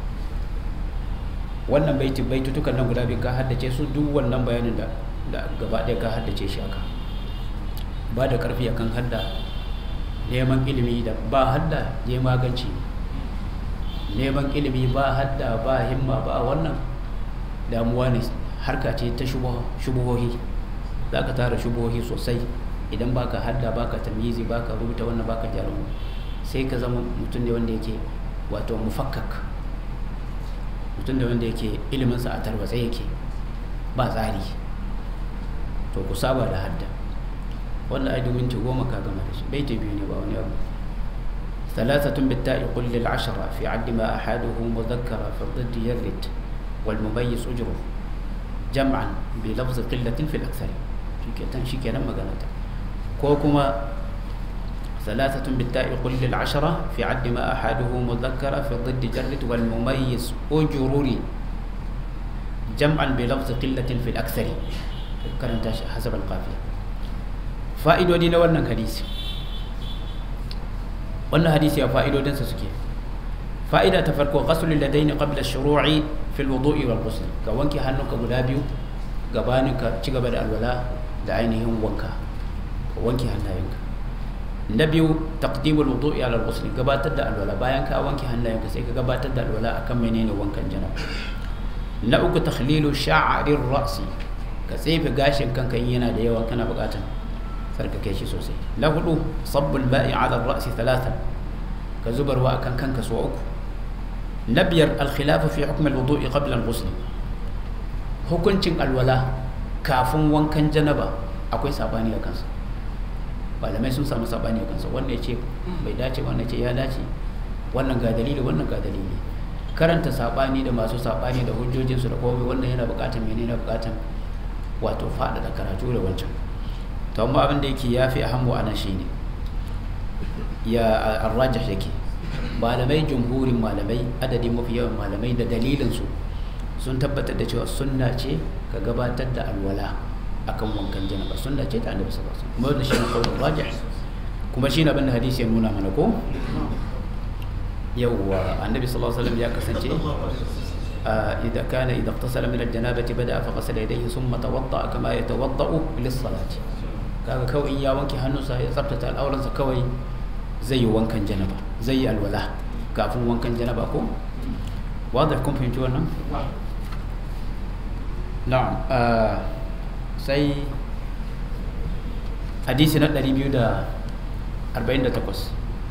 wannan baiti baitutukan nan guda biyu ka haddace su, duk wannan bayanin da da gaba ɗaya ka haddace shi aka ba da ƙarfi akan hadda, neman ilimi da ba hadda je maganci, neman ilimi ba hadda ba himma ba wannan damuwa ne, harka ce ta shubuhohi, za ka tara shubuhohi sosai idan baka hadda baka tamyizi baka rubuta wannan baka jarum, sai ka zama mutum ne wanda yake wato mufakkak, mutum da wanda yake iliminsa a tarwatsa yake ba tsari. to ku saba da hadda, wannan ai minti goma ka gama da shi, baiti biyu ne ba wani abu. thalathatun bitta'i qul lil ashara fi addi ma ahaduhu mudhakkara fi dhiddi yarrid wal mumayyiz ujru jam'an bi lafz qillatin fi al-akthar. shikenan shikenan magana ta. ko kuma ثلاثة بالتاء قل للعشرة في عد ما أحده مذكرة في ضد جرد والمميز أجرري جمعا بلفظ قلة في الأكثر كرنت حسب القافية. فائدة دينا ولنا حديث ولنا حديث يا فائدة دين سسكي. فائدة تفرق غسل اليدين قبل الشروع في الوضوء والغسل، كوانك هنوك غلابيو غبانك تشغب الولاء دعينهم وانك وانك هناينك. na biyu taqdimul wudu'i ala al-ghusl, gabatar da alwala bayan ka wanke hannayenka sai ka gabatar da alwala akan menene wankan janaba. na uku takhlilu sha'rir ra'si, ka tsefe gashin kanka in yana da yawa kana bukatan sarkake shi sosai. na hudu sabbul ma'i ala ar-ra'si thalathan, ka zuba ruwa akan kanka so uku. na biyar al-khilafu fi hukm al-wudu'i qabla al-ghusl, hukuncin alwala kafin wankan janaba akwai sabani a kansa, malamai sun samu sabani a kansa, wannan ya ce bai dace, wannan ce ya dace, wannan ga dalili wannan ga dalili. karanta sabani da masu sabani da hujjojinsu da komai wannan yana bukatan menene, yana bukatan wato fada da karatu da wancan. to amma abin da yake yafi ahammu anan shine ya arrajih yake malamai, jumhurin malamai, adadin mafi yawan malamai da dalilin su sun tabbatar da cewa sunna ce ka gabatar da alwala akan wankan janaba, sunna ce ta annabi sallallahu alaihi wasallam, kuma wannan shine qaulul rajih, kuma shine abin da hadisi ya nuna mana ko yawwa annabi sallallahu alaihi wasallam ya kasance idza kana idza ightasala min al-janabati bada'a fa ghasala yadayhi thumma tawadda'a kama yatawadda'u lis-salati. kaga kawai in ya wanke hannunsa ya tsaftace al'auransa kawai zai yi wankan janaba, zai yi alwala kafin wankan janaba ko wadda kun fahimci wannan? na'am. sai hadisi na ɗari biyu da arba'in da takwas,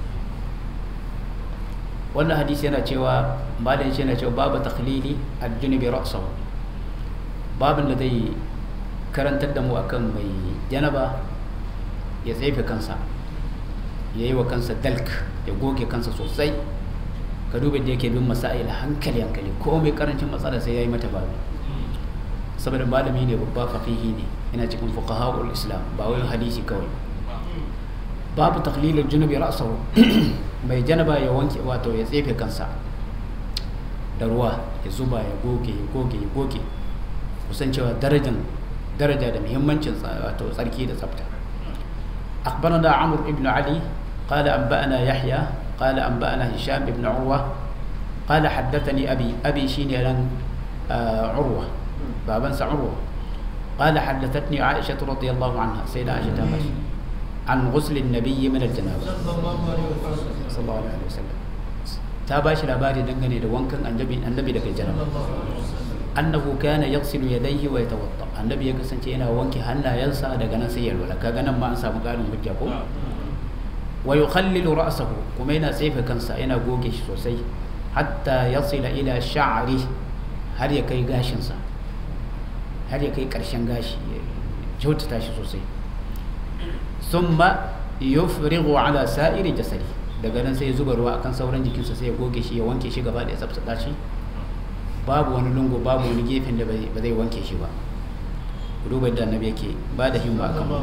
wannan hadisi yana cewa malam shi yana cewa babu takhlili al-junubi ra'sahu, babin da zai karantar da mu akan mai janaba ya tsefe kansa, ya yi wa kansa dalk, ya goge kansa sosai. Ka duba da yake bin masail hankali hankali, ko mai karancin matsala sai ya yi mata babu, saboda malami ne babba, faqihi ne, yana cikin fuqaha'ul islam, ba wai hadisi kawai. Babu taqlilul junubi ra'sahu mai janaba ya wanke, wato ya tsefe kansa da ruwa, ya zuba, ya goge ya goge ya goge. Kusan cewa darajan daraja da muhimmancin wato tsarki da tsafta. أخبرنا عمرو بن علي قال أنبأنا يحيى قال أنبأنا هشام بن عروة قال حدثني أبي أبي شيني لن آه عروة بابنس عروة قال حدثتني عائشة رضي الله عنها سيدة عائشة تامش عن غسل النبي من الجنابة صلى الله عليه وسلم تاباش لباري دنغني دوانكن النبي النبي دك الجنابة أنه كان يغسل يديه ويتوضأ. النبي يقصن تينا وانكي هنا ينسى دغنا سيل ولا كغنا ما انسى مقالن حجكو ويخلل رأسه كمينا سيف كنسا ينا غوغي سوسي حتى يصل إلى شعره har ya kai gashinsa, har ya kai ƙarshen gashi, ya kyautata shi sosai. Summa yufrighu ala sa'iri jasadi, daga nan sai ya zuba ruwa akan sauran jikinsa, sai ya goge shi, ya wanke shi gaba da ya tsaftsata shi. Babu wani lungu, babu wani gefen da ba zai wanke shi ba. Duba da annabi yake ba da himma akan.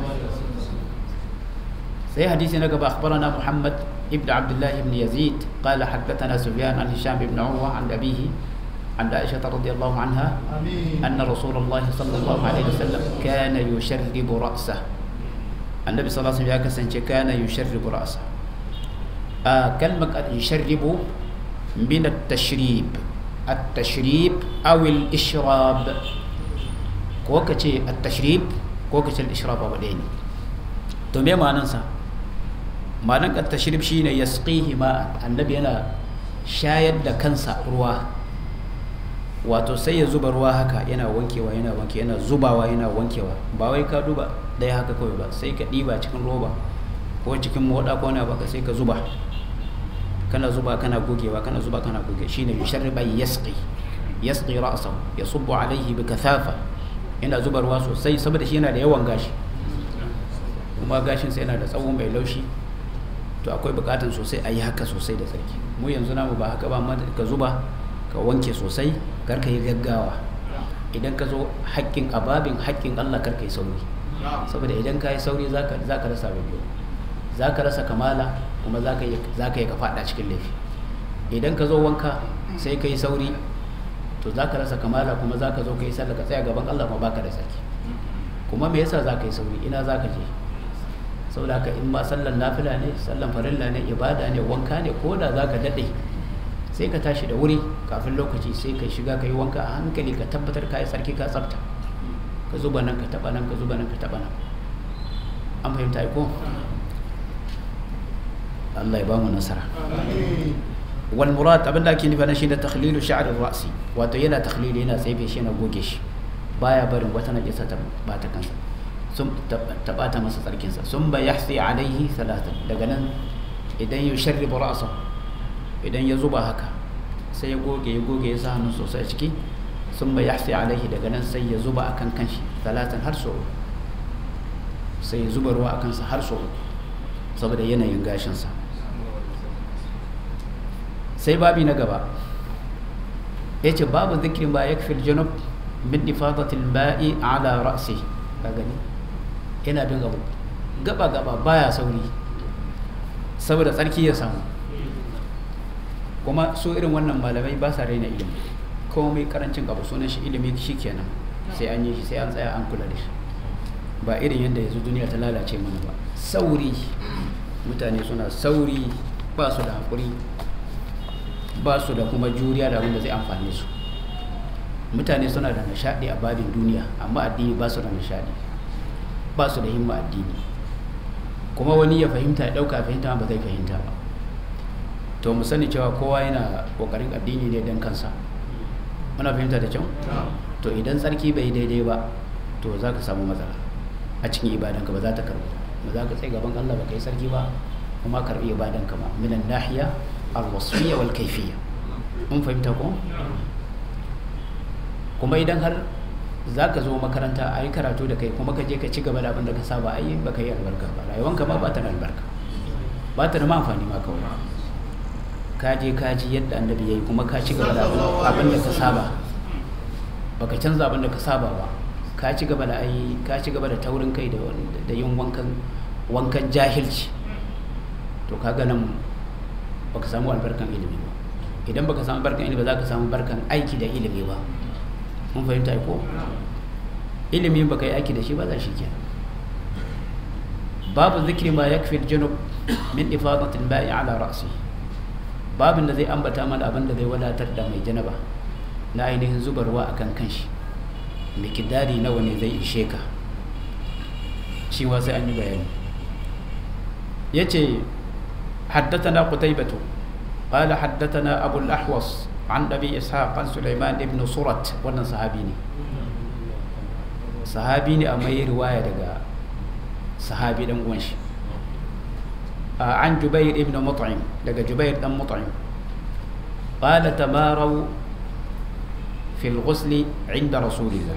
Sai hadisi na gaba, akhbarana Muhammad ibn Abdullah ibn Yazid qala haddathana Sufyan an Hisham ibn Urwa an abihi عن عائشة رضي الله عنها أن رسول الله صلى الله عليه وسلم كان يشرب رأسه. النبي صلى الله عليه وسلم كان يشرب رأسه. آه كلمة يشرب من التشريب، التشريب أو الإشراب. كوكتي التشريب كوكتي الإشراب أولين. تمام ما ننسى. ما نك التشريب شيء يسقيه ماء. النبي أنا شايد كنسا رواه. Wato sai ya zuba ruwa haka, yana wankewa yana wanke, yana zubawa yana wankewa. Ba wai ka duba dai haka kawai ba, sai ka ɗiba cikin roba ko cikin moda ko na baka, sai ka zuba, kana zuba kana gogewa, kana zuba kana goge. Shine yusharriba yasqi yasqi ra'sahu, yasubbu alayhi bi kathafa. Yana zuba ruwa sosai saboda shi yana da yawan gashi, kuma gashin sai yana da tsawo mai laushi, to akwai bukatun sosai a yi haka sosai da tsarki. Mu yanzu namu ba haka ba, amma ka zuba ka wanke sosai, karka yi gaggawa. Idan ka zo haƙƙin ababin haƙƙin Allah, karka yi sauri, saboda idan ka yi sauri za ka rasa rabiyo, za ka rasa kamala, kuma za ka yi ka faɗa cikin laifi. Idan ka zo wanka sai ka yi sauri, to za ka rasa kamala, kuma za ka zo ka yi sallah ka tsaya gaban Allah, kuma baka da tsarki. Kuma me yasa za ka yi sauri? Ina za ka je? Saboda haka in ma sallan nafila ne, sallan farilla ne, ibada ne, wanka ne, ko da za ka daɗe, sai ka tashi da wuri kafin lokaci, sai ka shiga ka yi wanka a hankali, ka tabbatar ka yi tsarki ka tsafta, ka zuba nan ka taba nan, ka zuba nan ka taba nan. An fahimta ko? Allah ya ba mu nasara. Wal murad, abin da ake nufi na shi da takhlilu sha'rir ra'si, wato yana takhlili, yana tsefe shi, yana goge shi, baya barin wata najasa ta bata kansa, sun ta bata masa tsarkinsa. Sun ba yahsi alaihi salatan, daga nan idan yusharribu ra'sahu, idan ya zuba haka sai ya goge ya goge ya sa hannun sosai a ciki. Sun bai yahsi alaihi, daga nan sai ya zuba a kan kanshi talatan har so, sai ya zuba ruwa a kansa har so, saboda yanayin gashinsa. Sai babi na gaba ya ce babu zikirin ba ya kafin janub min ifadatil ba'i ala ra'si. ka gani yana bin abu gaba gaba baya sauri, saboda tsarki ya samu. Kuma su irin wannan malamai ba sa raina ilimi, komai karancin abu sunan shi ilimi, shi kenan sai an yi shi, sai an tsaya an kula da shi. Ba irin yadda yanzu duniya ta lalace mana ba, sauri, mutane suna sauri, ba su da haƙuri, ba su da kuma juriya da abin da zai amfane su. Mutane suna da nishaɗi a babin duniya, amma addini ba su da nishaɗi, ba su da himma addini. Kuma wani ya fahimta ya ɗauka fahimta ba zai fahimta ba. To mu sani cewa kowa yana kokarin addini ne don kansa. Muna fahimta da kyau? To idan tsarki bai daidai ba, to za ka samu matsala a cikin ibadanka, ba za ta karbu, ba za ka tsaye gaban Allah ba ka yi sarki ba, kuma karbi ibadanka ma minan nahiya al-wasfiyya wal kayfiyya. Mun fahimta ko? Kuma idan har za ka zo makaranta a yi karatu da kai kuma ka je ka ci gaba da abin da ka saba a yi ba ka yi albarka ba rayuwanka ma ba ta da albarka ba ta da ma amfani ma kawai ka je ka ji yadda annabi ya yi kuma ka ci gaba da abin da ka saba ba ka canza abin da ka saba ba ka ci gaba da ayi ka ci gaba da taurin kai da yin wankan wankan jahilci to ka ga nan ba ka samu albarkan ilimi ba idan ba ka samu albarkan ilimi ba za ka samu barkan aiki da ilimi ba mun fahimta ko ilimi ba ka yi aiki da shi ba za shi kenan babu zikri ma yakfi al-junub min ifadati al-ma'i ala ra'si babin da zai ambata mana abin da zai wadatar da mai janaba na ainihin zubarwa akan kanshi mikidari nawa ne zai ishe ka shi wa sai an yi bayani yace haddathana qutaybatu qala haddathana abu al-ahwas an abi ishaq an sulaiman ibn surat wannan sahabi ne sahabi ne amma yi riwaya daga sahabi dan uwan shi an jubair ibn mut'im daga jubair dan mut'im qala tamaru في الغسل عند رسول الله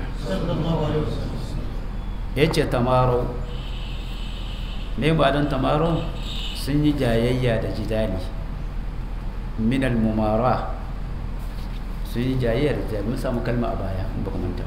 yace tamaro ne ba dan tamaro sun yi jayayya da jidali min al-mumara sun yi jayayya da mun samu kalma a baya in baka manta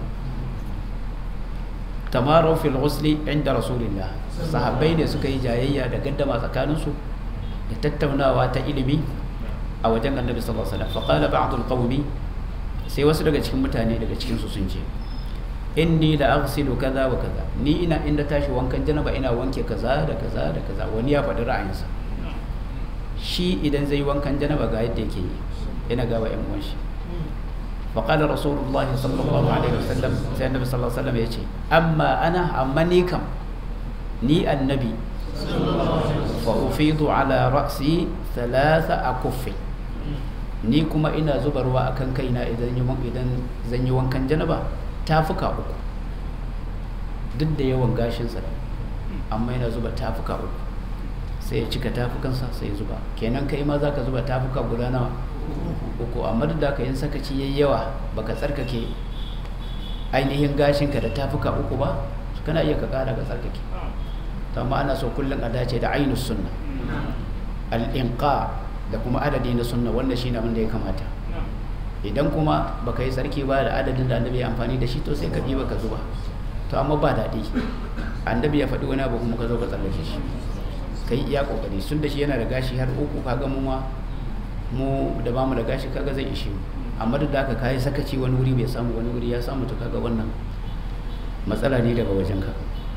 tamaro fi al-ghusl inda rasulillah sahabbai ne suka yi jayayya da gaddama tsakaninsu da tattaunawa ta ilimi a wajen annabi sallallahu alaihi wasallam fa qala ba'd al-qawmi sai wasu daga cikin mutane daga cikinsu sun ce inni la aghsilu kaza wa kaza ni ina inda tashi wankan janaba ina wanke kaza da kaza da kaza wani ya faɗi ra'ayinsa shi idan zai wankan janaba ga yadda yake yi yana gaba yan uwan shi fa qala rasulullahi sallallahu alaihi wasallam sai annabi sallallahu alaihi wasallam yace amma ana amma ni kam ni annabi fa ufidu ala ra'si thalatha akuffi ni kuma ina zuba ruwa akan kaina idan yi idan zan yi wankan janaba tafuka uku duk da yawan gashinsa amma yana zuba tafuka uku sai ya cika tafukansa sai ya zuba kenan kai ma za ka zuba tafuka guda nawa uku amma duk da ka yin sakaci yayi yawa baka tsarkake ainihin gashinka da tafuka uku ba kana iya ka kara ka tsarkake to amma ana so kullum a dace da ainus sunna al-inqa da kuma adadi na sunna wanda shine abin da ya kamata idan kuma baka yi tsarki ba da adadin da annabi ya amfani da shi to sai ka ɗiba ka zuba to amma ba daɗi annabi ya faɗi wani abu kuma ka zo ka tsallake shi kai iya kokari sun da shi yana da gashi har uku kaga mu ma mu da bamu da gashi kaga zai ishe mu amma duk da haka kai sakaci wani wuri bai samu wani wuri ya samu to kaga wannan matsala ne daga wajenka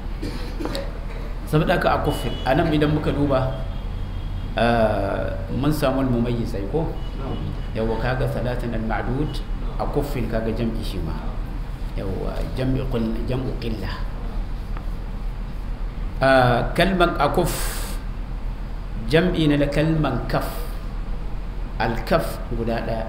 saboda haka a kufin anan idan muka duba mun samu mumayyiz sai ko yawa kaga salatin al-ma'dud a kuffin kaga jam'i shi ma yawa jam'i qul jam'u qilla kalman akuf jam'i na kalman kaf al-kaf guda daya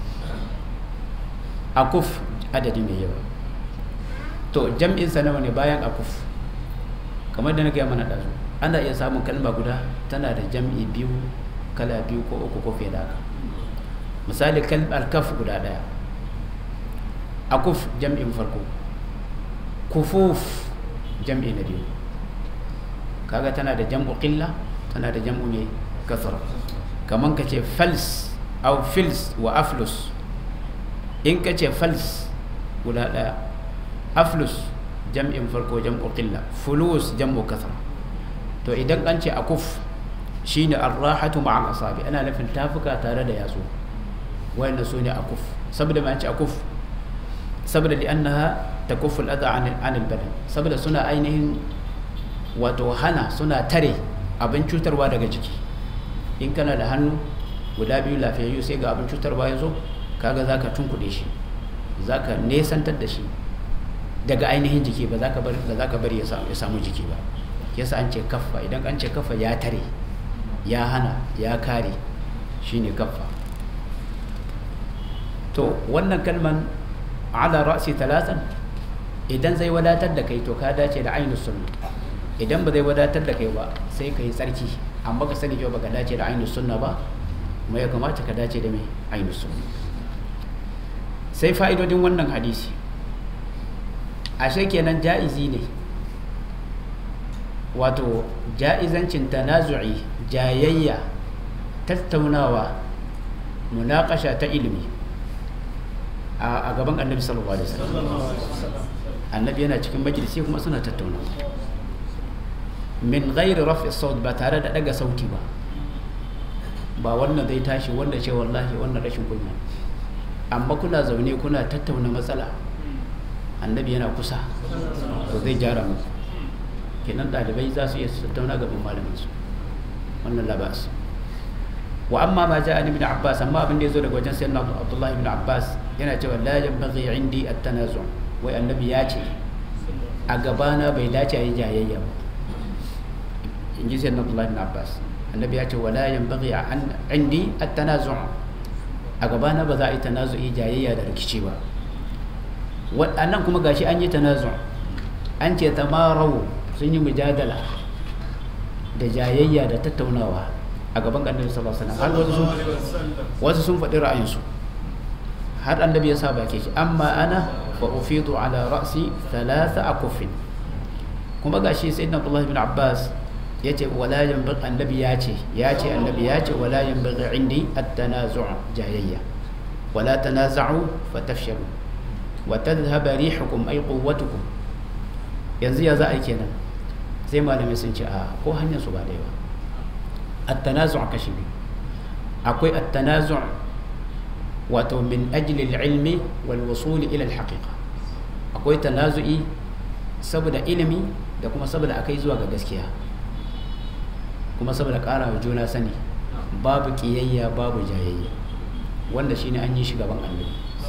akuf adadi mai yawa to jam'in sa nawa ne bayan akuf kamar da na gaya mana dazu ana iya samun kalma guda tana da jam'i biyu kala biyu ko uku ko fiye da haka misali kalmar kaf guda daya akuf jam'in farko kufuf jam'i na biyu kaga tana da jam'u qilla tana da jam'u ne kasra kaman kace fals aw fils wa aflus in kace fals guda daya aflus jam'in farko jam'u qilla fulus jam'u kasra to idan an ce akuf shine arrahatu ma'a asabi ana nufin tafuka tare da yatsu wanda su ne akuf saboda ma ce akuf saboda li'annaha takuffu al-adha 'an al-badan saboda suna ainihin wato hana suna tare abin cutarwa daga jiki in kana da hannu guda biyu lafiyayyu sai ga abin cutarwa ya zo kaga zaka tunkuɗe shi zaka nesantar da shi daga ainihin jiki ba zaka bari ba zaka bari ya samu jiki ba yasa an ce kaffa idan an ce kaffa ya tare ya hana ya kare shine kaffa to wannan kalman ala ra'si talatan idan zai wadatar da kai to ka dace da ainus sunna idan ba zai wadatar da kai ba sai kai tsarki amma ka sani ba ka dace da ainus sunna ba kuma ya kamata ka dace da mai ainus sunna sai fa'idodin wannan hadisi ashe kenan ja'izi ne, wato ja'izancin tanazu'i, jayayya, tattaunawa, munakasha ta ilimi a gaban annabi sallallahu alaihi wasallam. Annabi yana cikin majalisi kuma suna tattaunawa min ghairi raf'i saut, ba tare da daga sauti ba, ba wannan zai tashi wanda ce wallahi wannan rashin kunya, amma kuna zaune kuna tattauna matsala, annabi yana kusa to zai gyara muku. kenan dalibai za su iya tattauna gaban malamin su, wannan labas. wa amma ma ja'a ibn Abbas, amma abin da yazo daga wajen sayyidina Abdullah ibn Abbas yana cewa la yanbaghi indi at-tanazu', wai annabi ya ce a gabana bai dace a yi jayayya ba, in ji sayyidina Abdullah ibn Abbas. annabi ya ce wala yanbaghi an indi at-tanazu', a gabana ba za a yi tanazu'i, jayayya da rikici ba. waɗannan kuma gashi an yi tanazu', an ce tamarau, sun yi mujadala da jayayya da tattaunawa a gaban annabi sallallahu alaihi wasallam. har wasu sun wasu sun faɗi ra'ayinsu, har annabi ya sa bake shi, amma ana fa ufidu ala ra'si thalatha akufin. kuma gashi sayyidina Abdullah ibn Abbas yace wala yanbaghi, annabi ya ce ya ce annabi ya ce wala yanbaghi indi at-tanazu' jayayya, wala tanaza'u fatafshalu wa tadhhaba rihukum ay quwwatukum. yanzu ya za a yi kenan, sai malamai sun ce a ko hanyar su ba dai ba. at-tanazu' kashi biyu, akwai at-tanazu' wato min ajli al-ilmi wal wusul ila al-haqiqa, akwai tanazu'i saboda ilimi da kuma saboda akai zuwa ga gaskiya, kuma saboda ƙara wa juna sani, babu ƙiyayya babu jayayya, wanda shine an yi shi gaban annabi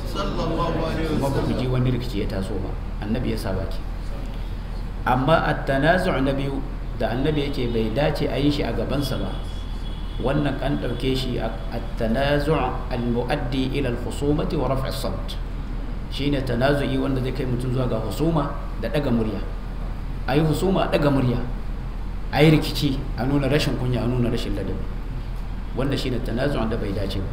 kuma ba ku ji wani rikici ya taso ba, annabi ya sa baki. amma at-tanazu' na biyu da annabi yake bai dace a yi shi a gabansa ba, wannan kan ɗauke shi at-tanazu' al-mu'addi ila al-khusumati wa raf'i as-sawt, shine tanazu'i wanda zai kai mutum zuwa ga husuma da daga murya, ayi husuma daga murya, a yi rikici, a nuna rashin kunya, a nuna rashin ladabi, wanda shi ne tanazu'an da bai dace ba.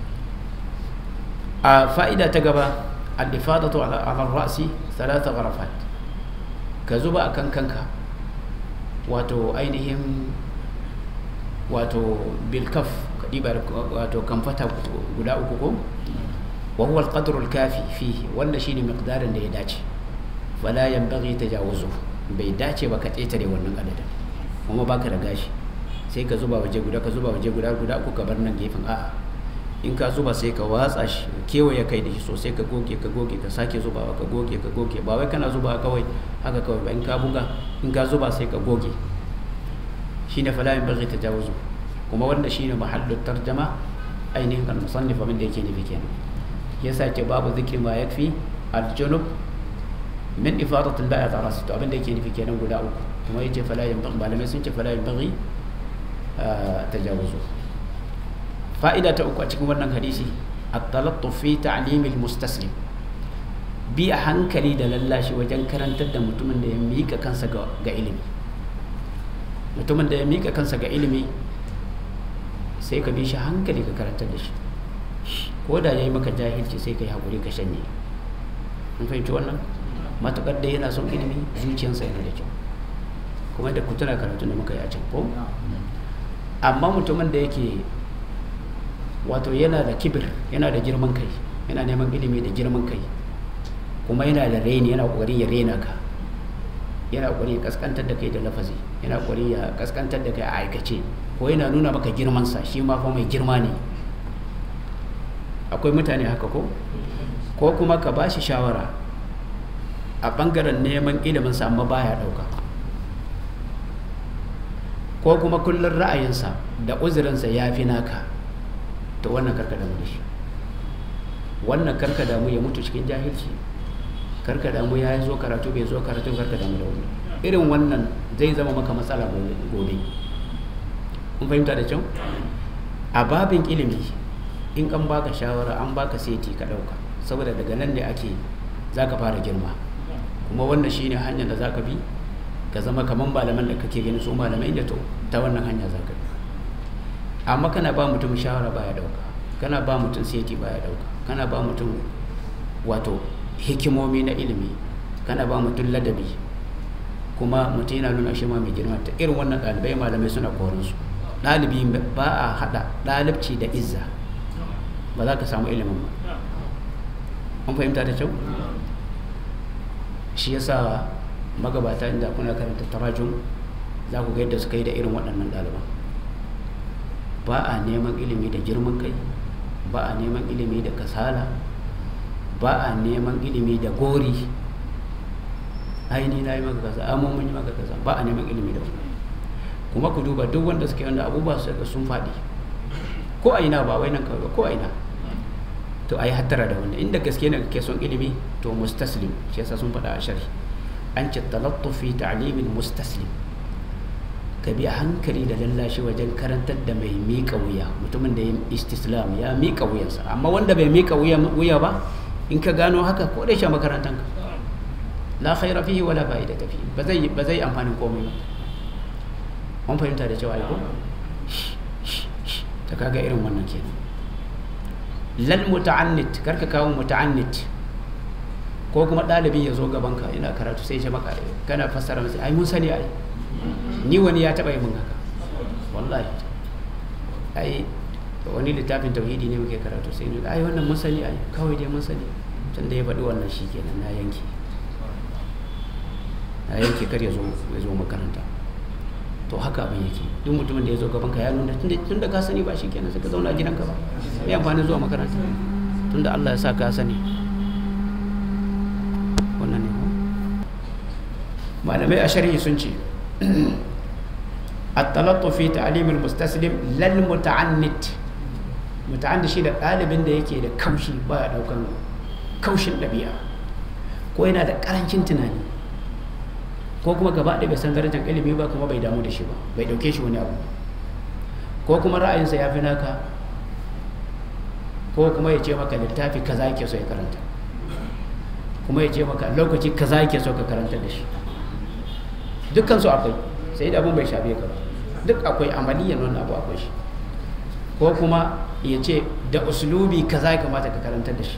a fa'ida ta gaba, al-ifadatu ala ra'si thalatha gharafat, ka zuba akan kanka, wato ainihin wato bilkaf, ka ɗiba wato kamfata guda uku ko, wa huwa al-qadru al-kafi fihi, wanda shi ne miqdarin da ya dace, fala yanbaghi tajawuzuhu, bai dace ba ka ƙetare wannan adadin, kuma baka da gashi sai ka zuba waje guda, ka zuba waje guda guda uku ka bar nan gefen. a'a, in ka zuba sai ka watsa shi, kewaye kai da shi sosai, ka goge ka goge ka sake zubawa, ka goge ka goge, ba wai kana zubawa kawai haka kawai ba, in ka buga in ka zuba sai ka goge. shine fala yanbaghi tajawuzu, kuma wanda shine mahallu tarjama ainihin al-musannif abin da yake nufi kenan. yasa ce babu zikri ma yakfi al-junub min ifadatul ba'i ala ra'si, to abin da yake nufi kenan guda uku. kuma yace fala yanbaghi, malamai sun ce fala yanbaghi tajawuzu. fa'ida ta uku a cikin wannan hadisi, at-talattuf fi ta'lim al-mustaslim, bi a hankali da lallashi wajen karantar da mutumin da ya mika kansa ga ilimi. mutumin da ya mika kansa ga ilimi sai ka bi shi hankali ka karantar da shi, ko da yayi maka jahilci sai ka yi hakuri ka shanye. mun fahimci wannan, matukar da yana son ilimi, zuciyarsa yana da kyau, kuma da ku tuna karatu da muka yi a can ko. amma mutumin da yake wato yana da kibir, yana da girman kai, yana neman ilimi da girman kai, kuma yana da raini, yana kokarin ya rena ka, yana kokarin ya kaskantar da kai da lafazi, yana kokarin ya kaskantar da kai a aikace, ko yana nuna maka girmansa, shi ma fa mai girma ne. akwai mutane haka ko ko kuma ka ba shi shawara a bangaren neman iliminsa amma baya dauka, ko kuma kullun ra'ayinsa da uzurinsa ya fi naka, to wannan karka damu da shi, wannan karka damu ya mutu cikin jahilci, karka damu ya zo karatu bai zo karatu, karka damu da wani irin wannan zai zama maka matsala gobe. kun fahimta da kyau? a babin ilimi, in an baka shawara, an baka seti ka dauka, saboda daga nan ne ake zaka fara girma, kuma wannan shine hanyar da zaka bi ka zama kaman malaman da kake gani su malamai da, to ta wannan hanya zaka bi. amma kana ba mutum shawara baya dauka, kana ba mutum seti baya dauka, kana ba mutum wato hikimomi na ilimi kana ba mutum ladabi kuma mutum yana nuna shi ma mai girma ta irin wannan ɗalibai malamai suna koransu. Ɗalibi ba a haɗa ɗalibci da izza, ba za ka samu ilimin ba. An fahimta da kyau? Shi yasa magabata inda kuna karanta tarajum za ku ga yadda suka yi da irin waɗannan ɗaliban. Ba a neman ilimi da girman kai, ba a neman ilimi da kasala, ba a neman ilimi da gori. Aini na yi maka kaza, amma mun yi maka kaza, ba a neman ilimi da wannan. Kuma ku duba duk wanda suke wanda abubuwa su ga sun faɗi ko a ina, ba wai nan kawai ko a ina. To a yi hattara da wannan. Inda gaske ne kake son ilimi to mustaslim, shi yasa sun faɗa a sharhi an ce talattu fi ta'limin mustaslim, ka bi a hankali da lallashi wajen karantar da mai miƙa wuya, mutumin da ya istislam ya miƙa wuyansa. Amma wanda bai miƙa wuya ba, in ka gano haka ko da shi a makarantanka la khaira fihi wala fa'idata fihi, ba zai ba zai amfanin komai ba. Mun fahimta da cewa ko ta kaga irin wannan kenan. Lal muta'annit, karka kawo muta'annit ko kuma ɗalibi ya zo gaban ka ina karatu sai ya maka kana fassara masa ai mun sani ai ni wani ya taba yi mun haka wallahi, ai wani littafin tauhidi ne muke karatu sai ni ai wannan mun sani ai kawai dai mun sani, tunda ya faɗi wannan shikenan na yanke a yanke kar ya zo ya zo makaranta. To haka abin yake, duk mutumin da ya zo gaban ka ya nuna tunda ka sani ba shikenan sai ka zauna a gidanka ba, me amfani zuwa makaranta tunda Allah ya sa ka sani. Wannan ne malamai a sharhi sun ce at-talattu fi ta'lim al-mustaslim lal muta'annit. Muta'annit shi da ɗalibin da yake da kaushi, ba ya daukan kaushin ɗabi'a, ko yana da ƙarancin tunani, ko kuma gaba ɗaya bai san darajar ilimi ba, kuma bai damu da shi ba, bai ɗauke shi wani abu, ko kuma ra'ayinsa ya fi naka, ko kuma ya ce maka littafi kaza yake so ya karanta, kuma ya ce maka lokaci kaza yake so ka karanta da shi. Dukkan su akwai, sai da abun bai shafe ka ba, duk akwai amaliyan wannan abu akwai shi. Ko kuma ya ce da uslubi kaza ya kamata ka karanta da shi.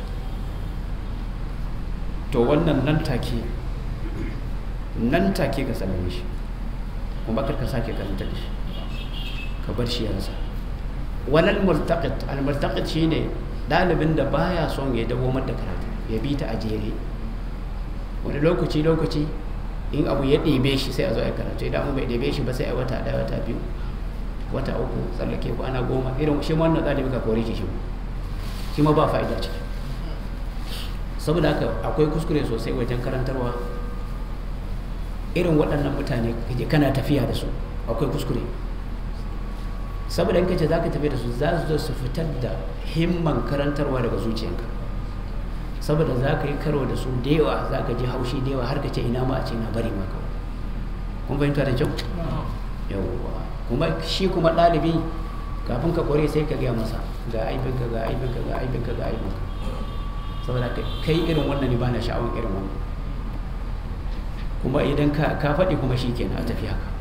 To wannan nan take nan take ka sallame shi, kuma kar ka sake karanta da shi, ka bar shi ya rasa. Walal multaqit, al multaqit shine dalibin da baya son ya dawo da karatu, ya bi ta a jere. Wani lokaci lokaci in abu ya ɗebe shi sai a zo a karatu, idan abu bai ɗebe shi ba sai a wata ɗaya wata biyu wata uku tsallake kwana goma, irin shi wannan ɗalibi ka kore shi shi ma ba fa'ida ciki. Saboda haka akwai kuskure sosai wajen karantarwa. Irin waɗannan mutane kaje kana tafiya da su akwai kuskure, saboda in kace zaka tafi da su za su zo su fitar da himman karantarwa daga zuciyanka, saboda za ka yi karo da su da yawa, za ka ji haushi da yawa har ka ce ina ma a ce na bari maka. Kun fahimta da kyau? Yawwa. Kuma shi kuma ɗalibi kafin ka kore sai ka gaya masa ga aibinka ga aibinka ga aibinka ga aibinka, saboda kai irin wannan ne ba na sha'awar irin wannan. Kuma idan ka ka faɗi kuma shi kenan a tafi haka.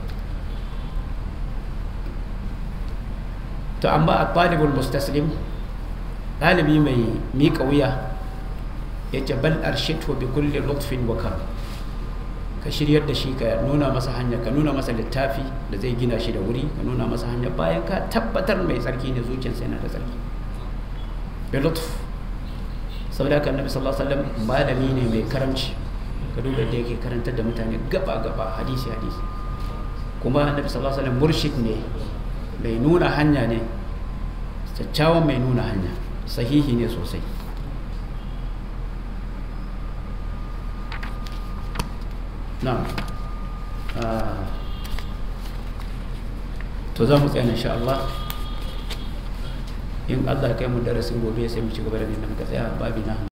To amma a ɗalibul mustaslim, ɗalibi mai miƙa wuya, ya ce bal arshidhu bi kulli lutfin wa karam, ka shiryar da shi, ka nuna masa hanya, ka nuna masa littafi da zai gina shi da wuri, ka nuna masa hanya bayan ka tabbatar mai tsarki ne, zuciyarsa yana da tsarki. Bi lutf, saboda haka annabi sallallahu alaihi wasallam malami ne mai karamci, ka duba da yake karantar da mutane gaba gaba, hadisi hadisi. Kuma annabi sallallahu alaihi wasallam murshid ne, mai nuna hanya ne, kyakkyawan mai nuna hanya, sahihi ne sosai. Na'am. To za mu tsaya insha Allah. In Allah ya kai mu darasin gobe sai mu ci gaba da nan muka tsaya babi na